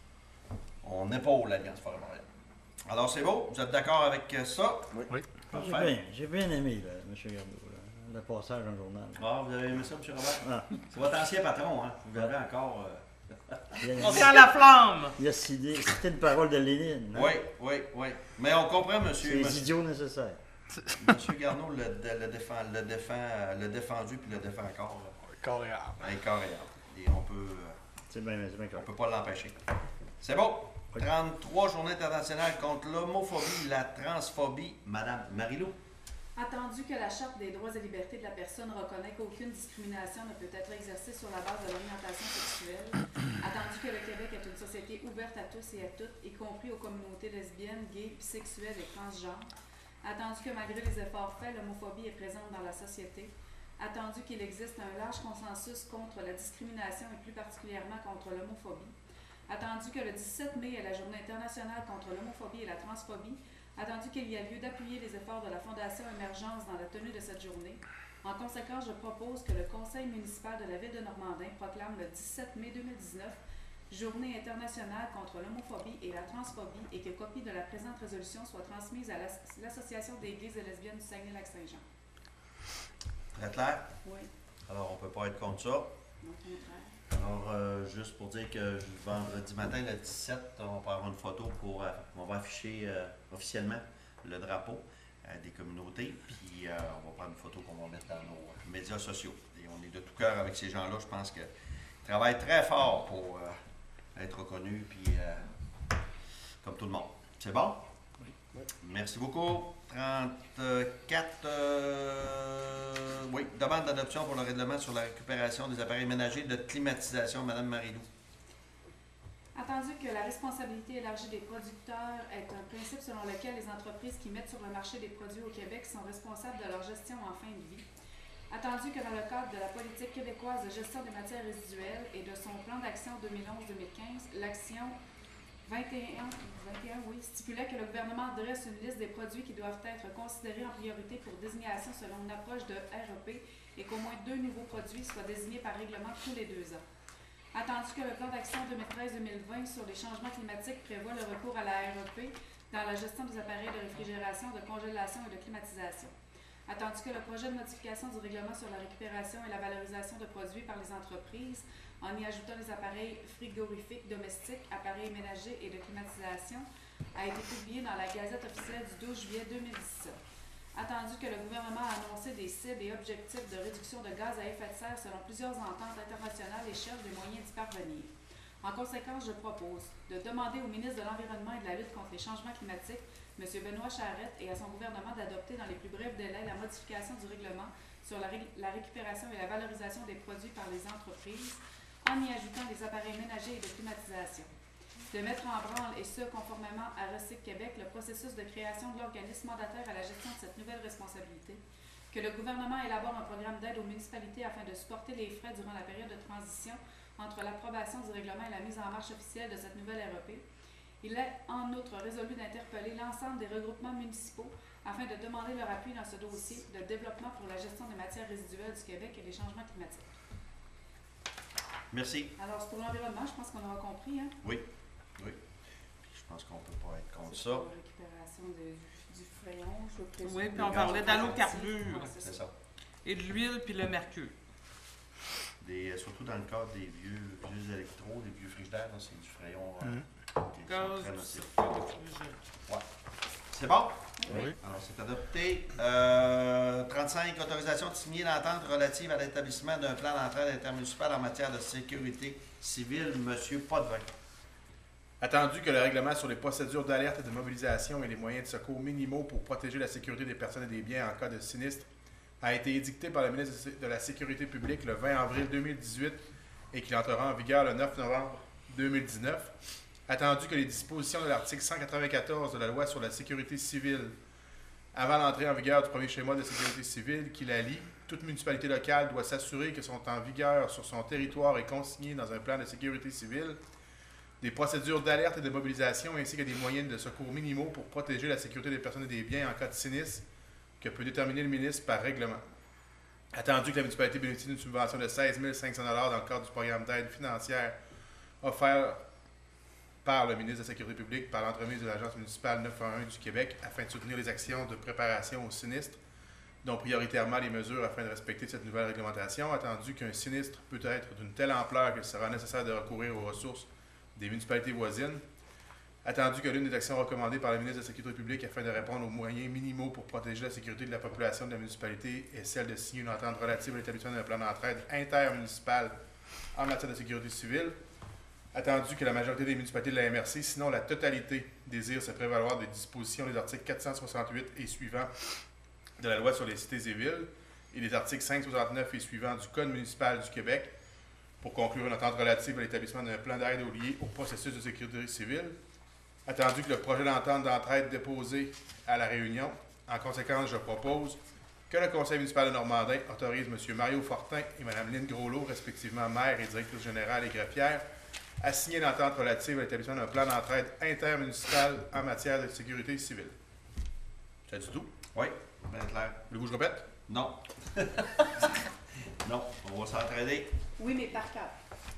on épaule l'Alliance Forêt-Boréale. Alors, c'est beau? Vous êtes d'accord avec euh, ça? Oui. J'ai Parfait. bien, j'ai bien aimé, là, M. Garneau, là, le passage dans le journal. Ah, vous avez aimé ça, M. Robert? Ah, C'est votre ancien patron, hein? Vous verrez encore... euh, il, a, On tient la flamme! il a cité, cité une parole de Lénine. hein. Oui, oui, oui. Mais on comprend, C'est monsieur. les monsieur, idiots nécessaires. monsieur Garneau le, le, le défend, le, défend, le défendu puis le défend encore. là. Corps et âme. Avec corps et âme. Et on peut, euh, C'est bien, c'est bien on correct. peut pas l'empêcher. C'est bon. trente-trois journées internationales contre l'homophobie, la transphobie. Madame Marilou. Attendu que la Charte des droits et libertés de la personne reconnaît qu'aucune discrimination ne peut être exercée sur la base de l'orientation sexuelle, attendu que le Québec est une société ouverte à tous et à toutes, y compris aux communautés lesbiennes, gays, bisexuelles et transgenres, attendu que malgré les efforts faits, l'homophobie est présente dans la société, attendu qu'il existe un large consensus contre la discrimination et plus particulièrement contre l'homophobie, attendu que le dix-sept mai est la Journée internationale contre l'homophobie et la transphobie, attendu qu'il y a lieu d'appuyer les efforts de la Fondation Émergence dans la tenue de cette journée. En conséquence, je propose que le Conseil municipal de la Ville de Normandin proclame le dix-sept mai deux mille dix-neuf Journée internationale contre l'homophobie et la transphobie et que copie de la présente résolution soit transmise à l'As- l'Association des gays et lesbiennes du Saguenay-Lac-Saint-Jean. Très clair. Oui, Alors, on peut pas être contre ça. au contraire. Alors, euh, juste pour dire que vendredi matin, le dix-sept, on va avoir une photo pour. euh, on va afficher euh, officiellement le drapeau euh, des communautés. Puis, euh, on va prendre une photo qu'on va mettre dans nos euh, médias sociaux. Et on est de tout cœur avec ces gens-là. Je pense qu'ils travaillent très fort pour euh, être reconnus. Puis, euh, comme tout le monde. C'est bon? Merci beaucoup. trente-quatre. Euh, oui, demande d'adoption pour le règlement sur la récupération des appareils ménagers de climatisation. Madame Marilou. Attendu que la responsabilité élargie des producteurs est un principe selon lequel les entreprises qui mettent sur le marché des produits au Québec sont responsables de leur gestion en fin de vie. Attendu que dans le cadre de la politique québécoise de gestion des matières résiduelles et de son plan d'action deux mille onze deux mille quinze, l'action vingt et un, vingt et un oui, stipulait que le gouvernement dresse une liste des produits qui doivent être considérés en priorité pour désignation selon une approche de R E P et qu'au moins deux nouveaux produits soient désignés par règlement tous les deux ans. Attendu que le plan d'action deux mille treize deux mille vingt sur les changements climatiques prévoit le recours à la R E P dans la gestion des appareils de réfrigération, de congélation et de climatisation. Attendu que le projet de modification du règlement sur la récupération et la valorisation de produits par les entreprises, en y ajoutant les appareils frigorifiques domestiques, appareils ménagers et de climatisation, a été publié dans la Gazette officielle du douze juillet deux mille dix-sept. Attendu que le gouvernement a annoncé des cibles et objectifs de réduction de gaz à effet de serre selon plusieurs ententes internationales et cherche des moyens d'y parvenir. En conséquence, je propose de demander au ministre de l'Environnement et de la lutte contre les changements climatiques, M. Benoît Charette, et à son gouvernement d'adopter dans les plus brefs délais la modification du règlement sur la, ré la récupération et la valorisation des produits par les entreprises, en y ajoutant les appareils ménagers et de climatisation. De mettre en branle, et ce, conformément à Recyc Québec, le processus de création de l'organisme mandataire à la gestion de cette nouvelle responsabilité. Que le gouvernement élabore un programme d'aide aux municipalités afin de supporter les frais durant la période de transition entre l'approbation du règlement et la mise en marche officielle de cette nouvelle R E P. Il est en outre résolu d'interpeller l'ensemble des regroupements municipaux afin de demander leur appui dans ce dossier de développement pour la gestion des matières résiduelles du Québec et des changements climatiques. Merci. Alors, c'est pour l'environnement, je pense qu'on aura compris. Hein? Oui. Oui. Je pense qu'on ne peut pas être contre ça. Pour la récupération de, du, du fréon, je présume. Oui, puis on gaz parlait à d'allocarbures Ouais, C'est ça. et de l'huile puis le mercure. Des, surtout dans le cadre des vieux, vieux électros, des vieux frigidaires, là, c'est du fréon. euh, Mhm. qui sont Gaz très du nocifs. circuit réfrigéré. C'est bon? Oui. Alors, c'est adopté. Euh, trente-cinq, autorisation de signer l'entente relative à l'établissement d'un plan d'entraide intermunicipal en matière de sécurité civile. Monsieur Potvin. Attendu que le règlement sur les procédures d'alerte et de mobilisation et les moyens de secours minimaux pour protéger la sécurité des personnes et des biens en cas de sinistre a été édicté par le ministre de la Sécurité publique le vingt avril deux mille dix-huit et qu'il entrera en vigueur le neuf novembre deux mille dix-neuf. Attendu que les dispositions de l'article cent quatre-vingt-quatorze de la loi sur la sécurité civile, avant l'entrée en vigueur du premier schéma de sécurité civile qui la lie, toute municipalité locale doit s'assurer que sont en vigueur sur son territoire et consignés dans un plan de sécurité civile, des procédures d'alerte et de mobilisation, ainsi que des moyens de secours minimaux pour protéger la sécurité des personnes et des biens en cas de sinistre que peut déterminer le ministre par règlement. Attendu que la municipalité bénéficie d'une subvention de seize mille cinq cents dollars dans le cadre du programme d'aide financière offert par le ministre de la Sécurité publique par l'entremise de l'Agence municipale neuf cent onze du Québec afin de soutenir les actions de préparation au sinistre, dont prioritairement les mesures afin de respecter cette nouvelle réglementation, attendu qu'un sinistre peut être d'une telle ampleur qu'il sera nécessaire de recourir aux ressources des municipalités voisines, attendu que l'une des actions recommandées par le ministre de la Sécurité publique afin de répondre aux moyens minimaux pour protéger la sécurité de la population de la municipalité est celle de signer une entente relative à l'établissement d'un plan d'entraide intermunicipal en matière de sécurité civile, attendu que la majorité des municipalités de la M R C, sinon la totalité, désire se prévaloir des dispositions des articles quatre cent soixante-huit et suivants de la Loi sur les cités et villes et les articles cinq cent soixante-neuf et suivants du Code municipal du Québec pour conclure une entente relative à l'établissement d'un plan d'aide lié au processus de sécurité civile, attendu que le projet d'entente d'entraide déposé à la réunion. En conséquence, je propose que le Conseil municipal de Normandin autorise M. Mario Fortin et Mme Lynne Groslot, respectivement maire et directrice générale et greffière, à signer l'entente relative à l'établissement d'un plan d'entraide intermunicipal en matière de sécurité civile. C'est du tout? Oui, bien clair. Voulez-vous que je répète? Non. Non, on va s'entraider. Oui, mais par cœur.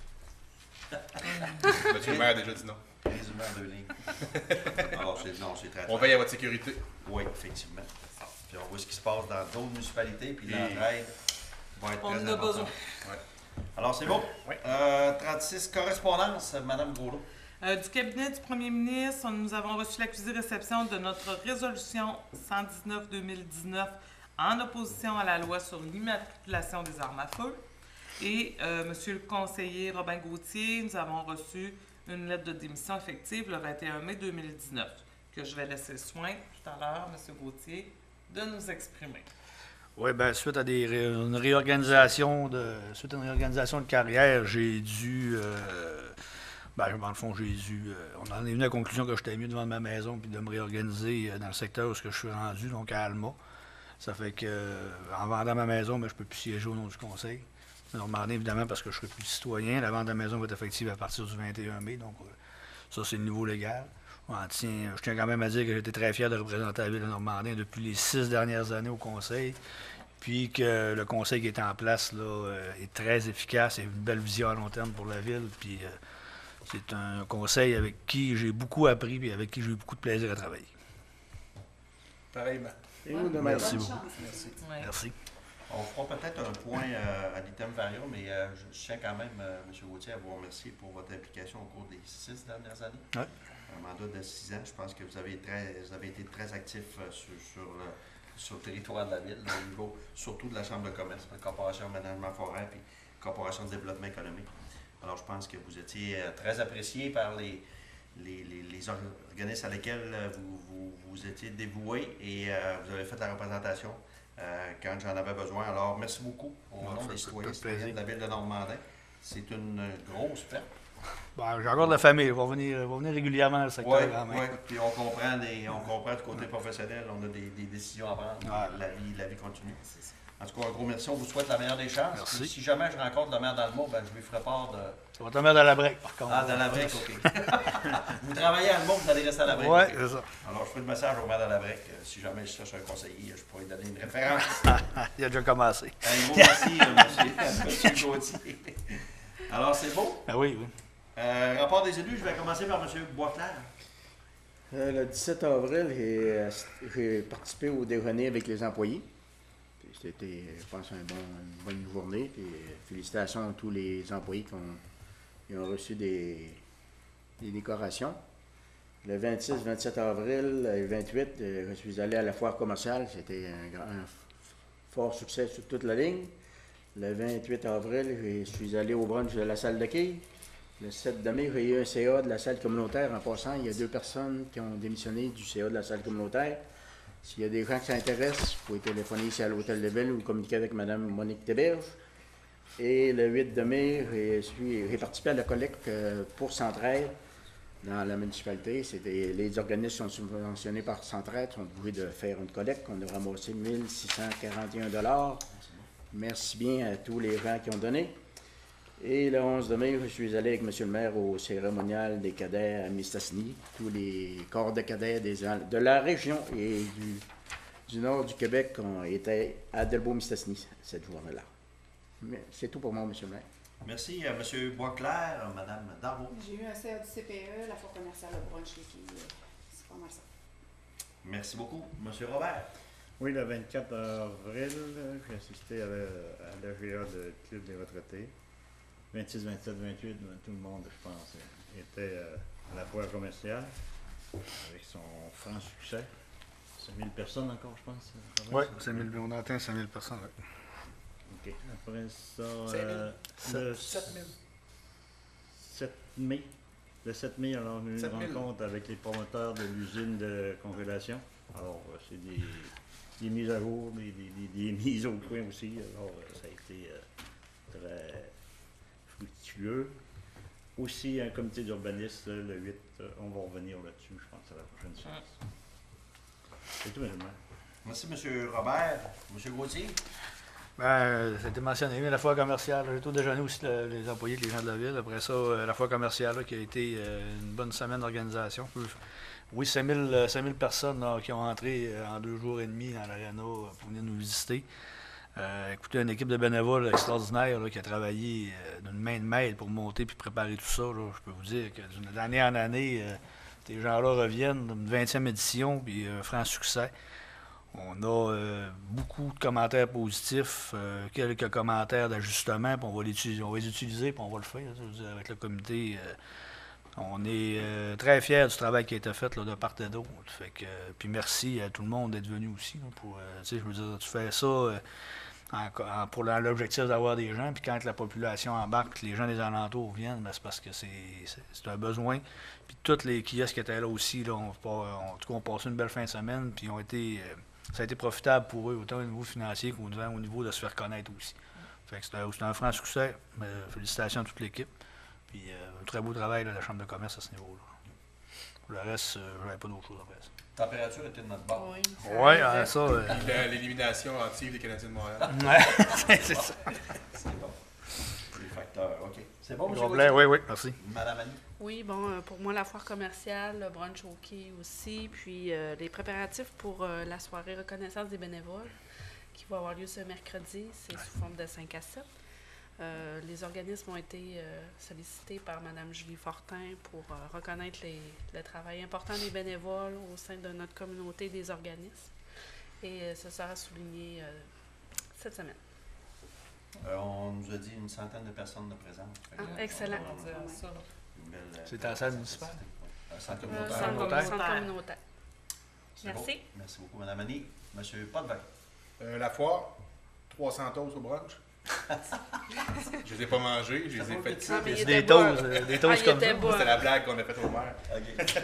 Monsieur le maire a déjà dit non. Résumé en deux lignes. Alors, c'est, non, c'est très On clair. veille à votre sécurité. Oui, effectivement. Puis on voit ce qui se passe dans d'autres municipalités, puis Et- l'entraide va être On très en a important. besoin. Ouais. Alors, c'est bon. Oui. Euh, trente-six, correspondance, Mme Groslot. Euh, du cabinet du premier ministre, nous avons reçu l'accusé-réception de notre résolution cent dix-neuf deux mille dix-neuf en opposition à la loi sur l'immatriculation des armes à feu. Et, euh, Monsieur le conseiller Robin Gauthier, nous avons reçu une lettre de démission effective le vingt et un mai deux mille dix-neuf, que je vais laisser le soin tout à l'heure, M. Gauthier, de nous exprimer. Oui, bien, suite à des ré- une réorganisation de suite à une réorganisation de carrière, j'ai dû euh, ben, dans le fond, j'ai dû euh, on en est venu à la conclusion que j'étais mieux de vendre ma maison puis de me réorganiser euh, dans le secteur où je suis rendu, donc à Alma. Ça fait que euh, en vendant ma maison, ben, je ne peux plus siéger au nom du conseil. Normandin, évidemment, parce que je ne serai plus citoyen. La vente de la maison va être effective à partir du vingt et un mai, donc euh, ça, c'est le niveau légal. On tient, je tiens quand même à dire que j'ai été très fier de représenter la ville de Normandin depuis les six dernières années au conseil, puis que le conseil qui est en place là, euh, est très efficace et une belle vision à long terme pour la ville. Puis euh, c'est un conseil avec qui j'ai beaucoup appris et avec qui j'ai eu beaucoup de plaisir à travailler. Pareillement. Et vous, de Bonne même. Merci chance. beaucoup. Merci. Ouais. Merci. On fera peut-être un point euh, à l'item vario, mais euh, je, je tiens quand même, euh, M. Gauthier, à vous remercier pour votre implication au cours des six dernières années. Ouais. Un mandat de six ans. Je pense que vous avez, très, vous avez été très actif euh, sur, sur, le, sur le territoire de la ville, là, au niveau surtout de la Chambre de commerce, la Corporation de management forêt puis Corporation de développement économique. Alors, je pense que vous étiez euh, très apprécié par les, les, les, les organismes à lesquels euh, vous, vous, vous étiez dévoué et euh, vous avez fait la représentation euh, quand j'en avais besoin. Alors, merci beaucoup au Non, nom ça des fait citoyens tout plaisir. citoyennes de la ville de Normandin. C'est une euh, grosse perte. Bon, j'ai encore de la famille. On va venir, on va venir régulièrement dans le secteur Oui, quand même. puis on comprend, des, on comprend du côté professionnel, on a des, des décisions à prendre. Ouais. La vie, la vie continue. En tout cas, un gros merci. On vous souhaite la meilleure des chances. Merci. Puis si jamais je rencontre le maire dans le mot, ben, je lui ferai part de. Ça va te mettre dans la brique, par contre. Ah, dans la brique, OK. Vous travaillez à le mot, vous allez rester à la brique. Oui, OK. c'est ça. Alors, je ferai le message au maire de la brique. Euh, Si jamais je cherche un conseiller, je pourrais lui donner une référence. Il a déjà commencé. Un gros merci, euh, monsieur, monsieur Gauthier. Alors, c'est beau. Ah oui, oui. Euh, rapport des élus, je vais commencer par M. Boisclair. Euh, le dix-sept avril, j'ai, ass- j'ai participé au déjeuner avec les employés. Puis C'était, je pense, un bon- une bonne journée. Puis, euh, félicitations à tous les employés qui ont, qui ont reçu des, des décorations. Le vingt-six, vingt-sept avril et le vingt-huit, euh, je suis allé à la foire commerciale. C'était un, grand, un f- fort succès sur toute la ligne. Le vingt-huit avril, je suis allé au brunch de la salle de quilles. Le sept mai, j'ai eu un C A de la salle communautaire. En passant, il y a deux personnes qui ont démissionné du C A de la salle communautaire. S'il y a des gens qui s'intéressent, vous pouvez téléphoner ici à l'Hôtel de Ville ou communiquer avec Mme Monique Théberge. Et le huit mai, j'ai suis- j'ai participé à la collecte euh, pour Centraide dans la municipalité. C'était, les organismes sont subventionnés par Centraide, sont obligés de faire une collecte. On a ramassé mille six cent quarante et un dollars. Merci bien à tous les gens qui ont donné. Et le onze de mai, je suis allé avec M. le maire au cérémonial des cadets à Mistassini. Tous les corps de cadets des, de la région et du, du nord du Québec ont été à Delbo-Mistassini cette journée-là. Mais c'est tout pour moi, M. le maire. Merci à M. Boisclair, Mme Darvaux. J'ai eu un C A du C P E, la foire commerciale, le brunch, qui, c'est pas mal ça. Merci beaucoup. M. Robert. Oui, le vingt-quatre avril, j'ai assisté à l'A G A de Club des retraités. vingt-six, vingt-sept, vingt-huit, tout le monde, je pense, était à la foire commerciale avec son franc succès. cinq mille personnes encore, je pense. Oui, on a atteint cinq mille personnes. Ouais. OK. Après ça, euh, le sept mille. sept mai. Le sept mai, alors, on a eu une rencontre avec les promoteurs de l'usine de congélation. Alors, c'est des, des mises à jour, des, des, des, des mises au point aussi. Alors, ça a été euh, très fructueux. Aussi, un comité d'urbanisme, le huit, on va revenir là-dessus, je pense, à la prochaine séance. C'est tout, M. le maire. Merci, M. Robert. M. Gauthier. Ben, ça a été mentionné, mais la foire commerciale, j'ai tout déjeuner aussi le, les employés, les gens de la ville. Après ça, euh, la foire commerciale là, qui a été euh, une bonne semaine d'organisation. Oui, cinq mille personnes là, qui ont entré euh, en deux jours et demi dans l'aréna euh, pour venir nous visiter. Euh, écoutez, une équipe de bénévoles extraordinaire là, qui a travaillé euh, d'une main de maître pour monter puis préparer tout ça. Là. Je peux vous dire que d'année en année, euh, ces gens-là reviennent, une vingtième édition, puis un franc succès. On a euh, beaucoup de commentaires positifs, euh, quelques commentaires d'ajustement, puis on va, les on va les utiliser, puis on va le faire. Je veux dire, avec le comité, euh, on est euh, très fiers du travail qui a été fait là, de part et d'autre. Fait que, euh, puis merci à tout le monde d'être venu aussi. Là, pour, euh, je veux dire, tu fais ça euh, en, en, pour l'objectif d'avoir des gens, puis quand la population embarque, puis les gens des alentours viennent, ben, c'est parce que c'est un besoin. Puis tous les kiosques qui étaient là aussi, là, on, on, en tout cas, on passé une belle fin de semaine, puis ont été... Euh, ça a été profitable pour eux, autant au niveau financier qu'au niveau, niveau de se faire connaître aussi. Fait que c'était un, un franc succès. Euh, félicitations à toute l'équipe. Puis euh, un très beau travail de la Chambre de commerce à ce niveau-là. Pour le reste, euh, je n'avais pas d'autre chose après ça. La température était de notre bord. Oui, Oui, euh, ça. Euh... L'élimination hâtive des Canadiens de Montréal. Ouais, c'est ça. C'est bon. Les facteurs, OK. C'est bon, M. Gauthier? Oui, oui, merci. Madame Annie. Oui, bon, euh, pour moi, la foire commerciale, le brunch au quai aussi, puis euh, les préparatifs pour euh, la soirée reconnaissance des bénévoles qui va avoir lieu ce mercredi, c'est sous forme de cinq à sept. Euh, les organismes ont été euh, sollicités par Mme Julie Fortin pour euh, reconnaître les, le travail important des bénévoles au sein de notre communauté des organismes. Et euh, ce sera souligné euh, cette semaine. Euh, on nous a dit une centaine de personnes de présentes. Ah, excellent. C'est à la salle municipale? Un centre Euh, communautaire. centre communautaire. centre communautaire. Merci. Beau. Merci beaucoup, Mme Annie. M. Potvin. Euh, la foire, trois cents toasts au brunch. Je les ai pas mangés, je les ai fait Ah, mais il C'est était des bon. toasts, euh, des Ah, toasts il comme était ça. bon. C'était la blague qu'on a faite au maire. OK.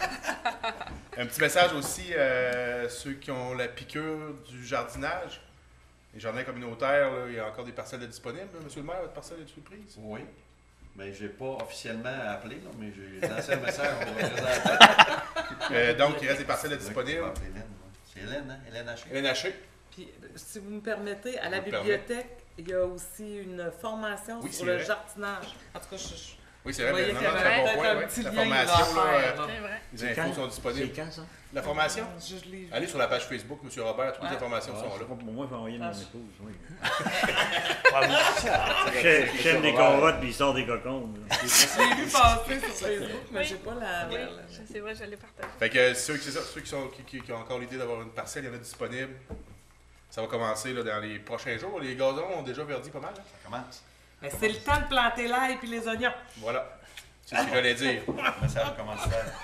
Un petit message aussi, euh, ceux qui ont la piqûre du jardinage, les jardins communautaires, là, il y a encore des parcelles de disponibles. Là. Monsieur le maire, votre parcelle est-tu prise? Oui. Mais je n'ai pas officiellement appelé, là, mais j'ai lancé un message au représentant. Euh, donc, il reste des parcelles de disponibles. C'est Hélène, hein? Hélène Haché. Hélène Haché. Puis, si vous me permettez, à la On me bibliothèque, il y a aussi une formation Oui, sur c'est le vrai. jardinage. En tout cas, je, je Oui, c'est Vous vrai, voyez mais qu'il y non, non, avait c'est un bon peut-être point. un Ouais. petit La lien formation, à faire, là, là. euh, C'est vrai. les C'est infos quand? sont C'est disponibles. quand ça? La formation? je, je l'ai vu. Allez sur la page Facebook, M. Robert, toutes les Ouais. informations Ah, sont c'est là. pas pour moi, il faut envoyer mon épouse. Oui. Bravo. J'aime des convoites puis il sort des cocons. là. Je l'ai vu passer sur Facebook, mais Oui. j'ai pas la. Oui, la- je sais pas, je l'ai partagé. Fait que ceux, qui- c'est ça, ceux qui, sont, qui, qui- qui ont encore l'idée d'avoir une parcelle, il y en a disponible. Ça va commencer là, dans les prochains jours. Les gazons ont déjà verdi pas mal. hein. Ça commence. Mais c'est le temps de planter l'ail et les oignons. Voilà. C'est ce que j'allais dire. Le message commence à faire.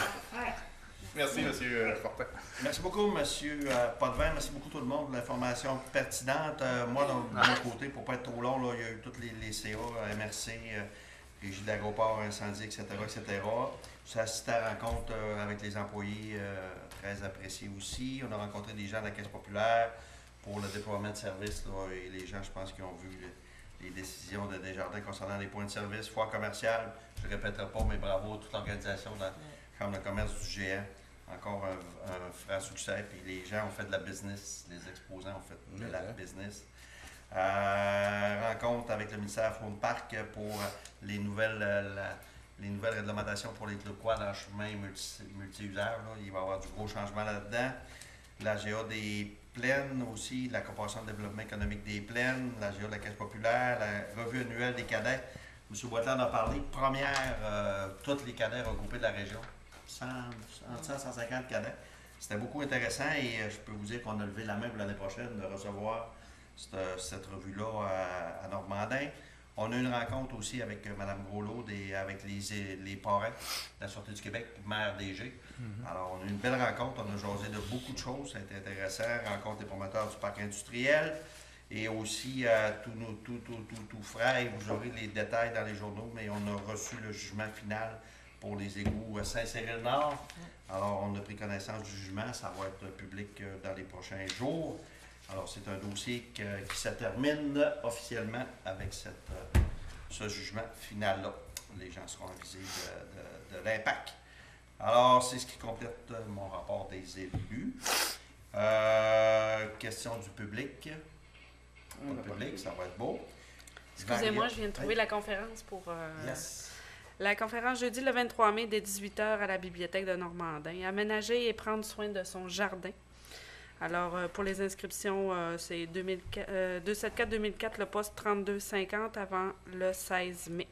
Merci, M. euh, Fortin. Merci beaucoup, M. Potvin. Merci beaucoup tout le monde de l'information pertinente. Euh, moi, de mon côté, pour ne pas être trop long, là, il y a eu tous les, les C A, M R C, euh, Régie d'Agroport, Incendie, et cetera, et cetera. J'ai assisté à la rencontre euh, avec les employés, euh, très appréciés aussi. On a rencontré des gens de la Caisse populaire pour le déploiement de services. Là, et les gens, je pense, qui ont vu les, les décisions de Desjardins concernant les points de service, foire commerciale. Je ne répéterai pas, mais bravo à toute l'organisation de la Chambre de commerce du Géant. Encore un, un franc succès. Puis les gens ont fait de la business. Les exposants ont fait de la business. Euh, rencontre avec le ministère Faune Parc pour les nouvelles, euh, la- les nouvelles réglementations pour les clubs quad en chemin multi, multi-usages. Là. Il va y avoir du gros changement là-dedans. La G A des plaines aussi, la Corporation de développement économique des plaines, la G A de la Caisse populaire, la revue annuelle des cadets. M. Boitland a parlé. Première, euh, tous les cadets regroupés de la région. cent, cent, cent cinquante cadets. C'était beaucoup intéressant et euh, je peux vous dire qu'on a levé la main pour l'année prochaine de recevoir cette, cette revue-là à, à Normandin. On a eu une rencontre aussi avec euh, Mme Groslot et avec les, les parrains de la Sûreté du Québec, maire D G. Mm-hmm. Alors, on a eu une belle rencontre. On a jasé de beaucoup de choses. Ça a été intéressant. Rencontre des promoteurs du parc industriel. Et aussi, euh, tout, nos, tout, tout, tout, tout frais. Vous aurez les détails dans les journaux, mais on a reçu le jugement final pour les égouts à Saint-Cyril-Nord. Alors, on a pris connaissance du jugement. Ça va être public euh, dans les prochains jours. Alors, c'est un dossier que, qui se termine officiellement avec cette, euh, ce jugement final-là. Les gens seront avisés de, de, de l'impact. Alors, c'est ce qui complète euh, mon rapport des élus. Euh, question du public. Pas de public, ça va être beau. Excusez-moi, je viens de trouver la conférence pour... Euh, yes. La conférence jeudi le vingt-trois mai dès dix-huit heures à la bibliothèque de Normandin. Aménager et prendre soin de son jardin. Alors, euh, pour les inscriptions, euh, c'est deux mille quatre, euh, deux cent soixante-quatre deux mille quatre, le poste trente-deux cinquante avant le seize mai.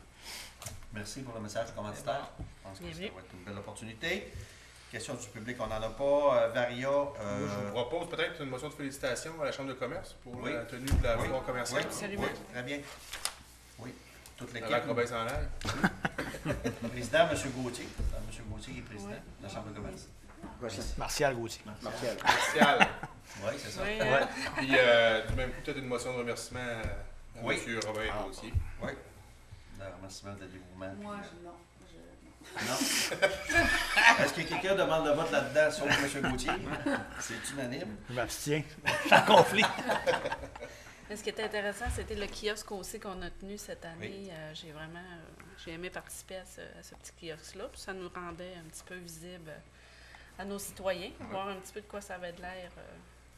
Merci pour le message commanditaire. Je pense que Bienvenue. ça va être une belle opportunité. Question du public, on n'en a pas. Euh, Varia. Euh, Moi, je vous propose peut-être une motion de félicitations à la Chambre de commerce pour Oui. la tenue de la Oui. foire commerciale. Oui, Absolument. oui, très bien. Oui, toute l'équipe. Avec Robin s'en aille. Président, M. Gauthier. M. Gauthier qui est président Oui. de la Chambre de commerce. Martial Gauthier. Martial. Martial. Oui, c'est ça. Oui, Ouais. hein? Puis, euh, du même coup, peut-être une motion de remerciement à Oui. M. Robin Ah. Gauthier. Oui. Le remerciement de dévouement. Moi, je, non. Je, non. Non. Est-ce que quelqu'un demande le vote là-dedans, sauf M. Gauthier? C'est unanime. Je m'abstiens. Je suis en conflit. Mais ce qui était intéressant, c'était le kiosque aussi qu'on a tenu cette année. Euh, j'ai vraiment euh, j'ai aimé participer à ce, à ce petit kiosque-là. Puis ça nous rendait un petit peu visible à nos citoyens, voir un petit peu de quoi ça avait de l'air euh,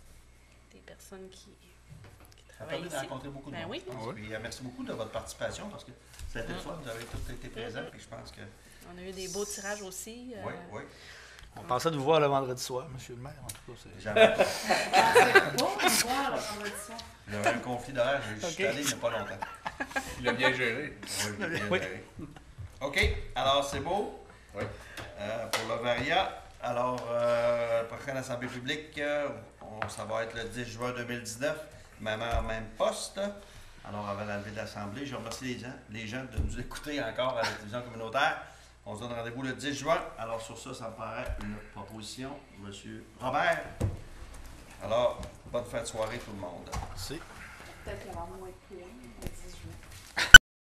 des personnes qui, qui Ça a travaillent permis de ici. rencontrer beaucoup de Ben monde. oui. je pense. Puis, euh, merci beaucoup de votre participation parce que ça a été le fun. Vous avez tous été présents. Puis je pense que. On a eu des beaux tirages aussi. euh, Oui, oui. On pensait de vous voir le vendredi soir, monsieur le maire. En tout cas, c'est... J'avais C'est beau de voir le vendredi soir. j'avais un conflit d'horaire. Je suis Ok. allé il n'y a pas longtemps. Il l'a bien géré. Oui, je l'ai bien Oui. géré. OK. Alors, c'est beau. Oui. Euh, pour le Varia. Alors, euh, prochaine Assemblée publique, euh, on, ça va être le dix juin deux mille dix-neuf, même heure, même poste. Alors, avant la levée de l'Assemblée, je remercie les gens, les gens de nous écouter encore à la télévision communautaire. On se donne rendez-vous le dix juin. Alors, sur ça, ça me paraît une proposition. Monsieur Robert. Alors, bonne fin de soirée tout le monde. C'est... Peut-être qu'il va y avoir moins de pluie le dix juin.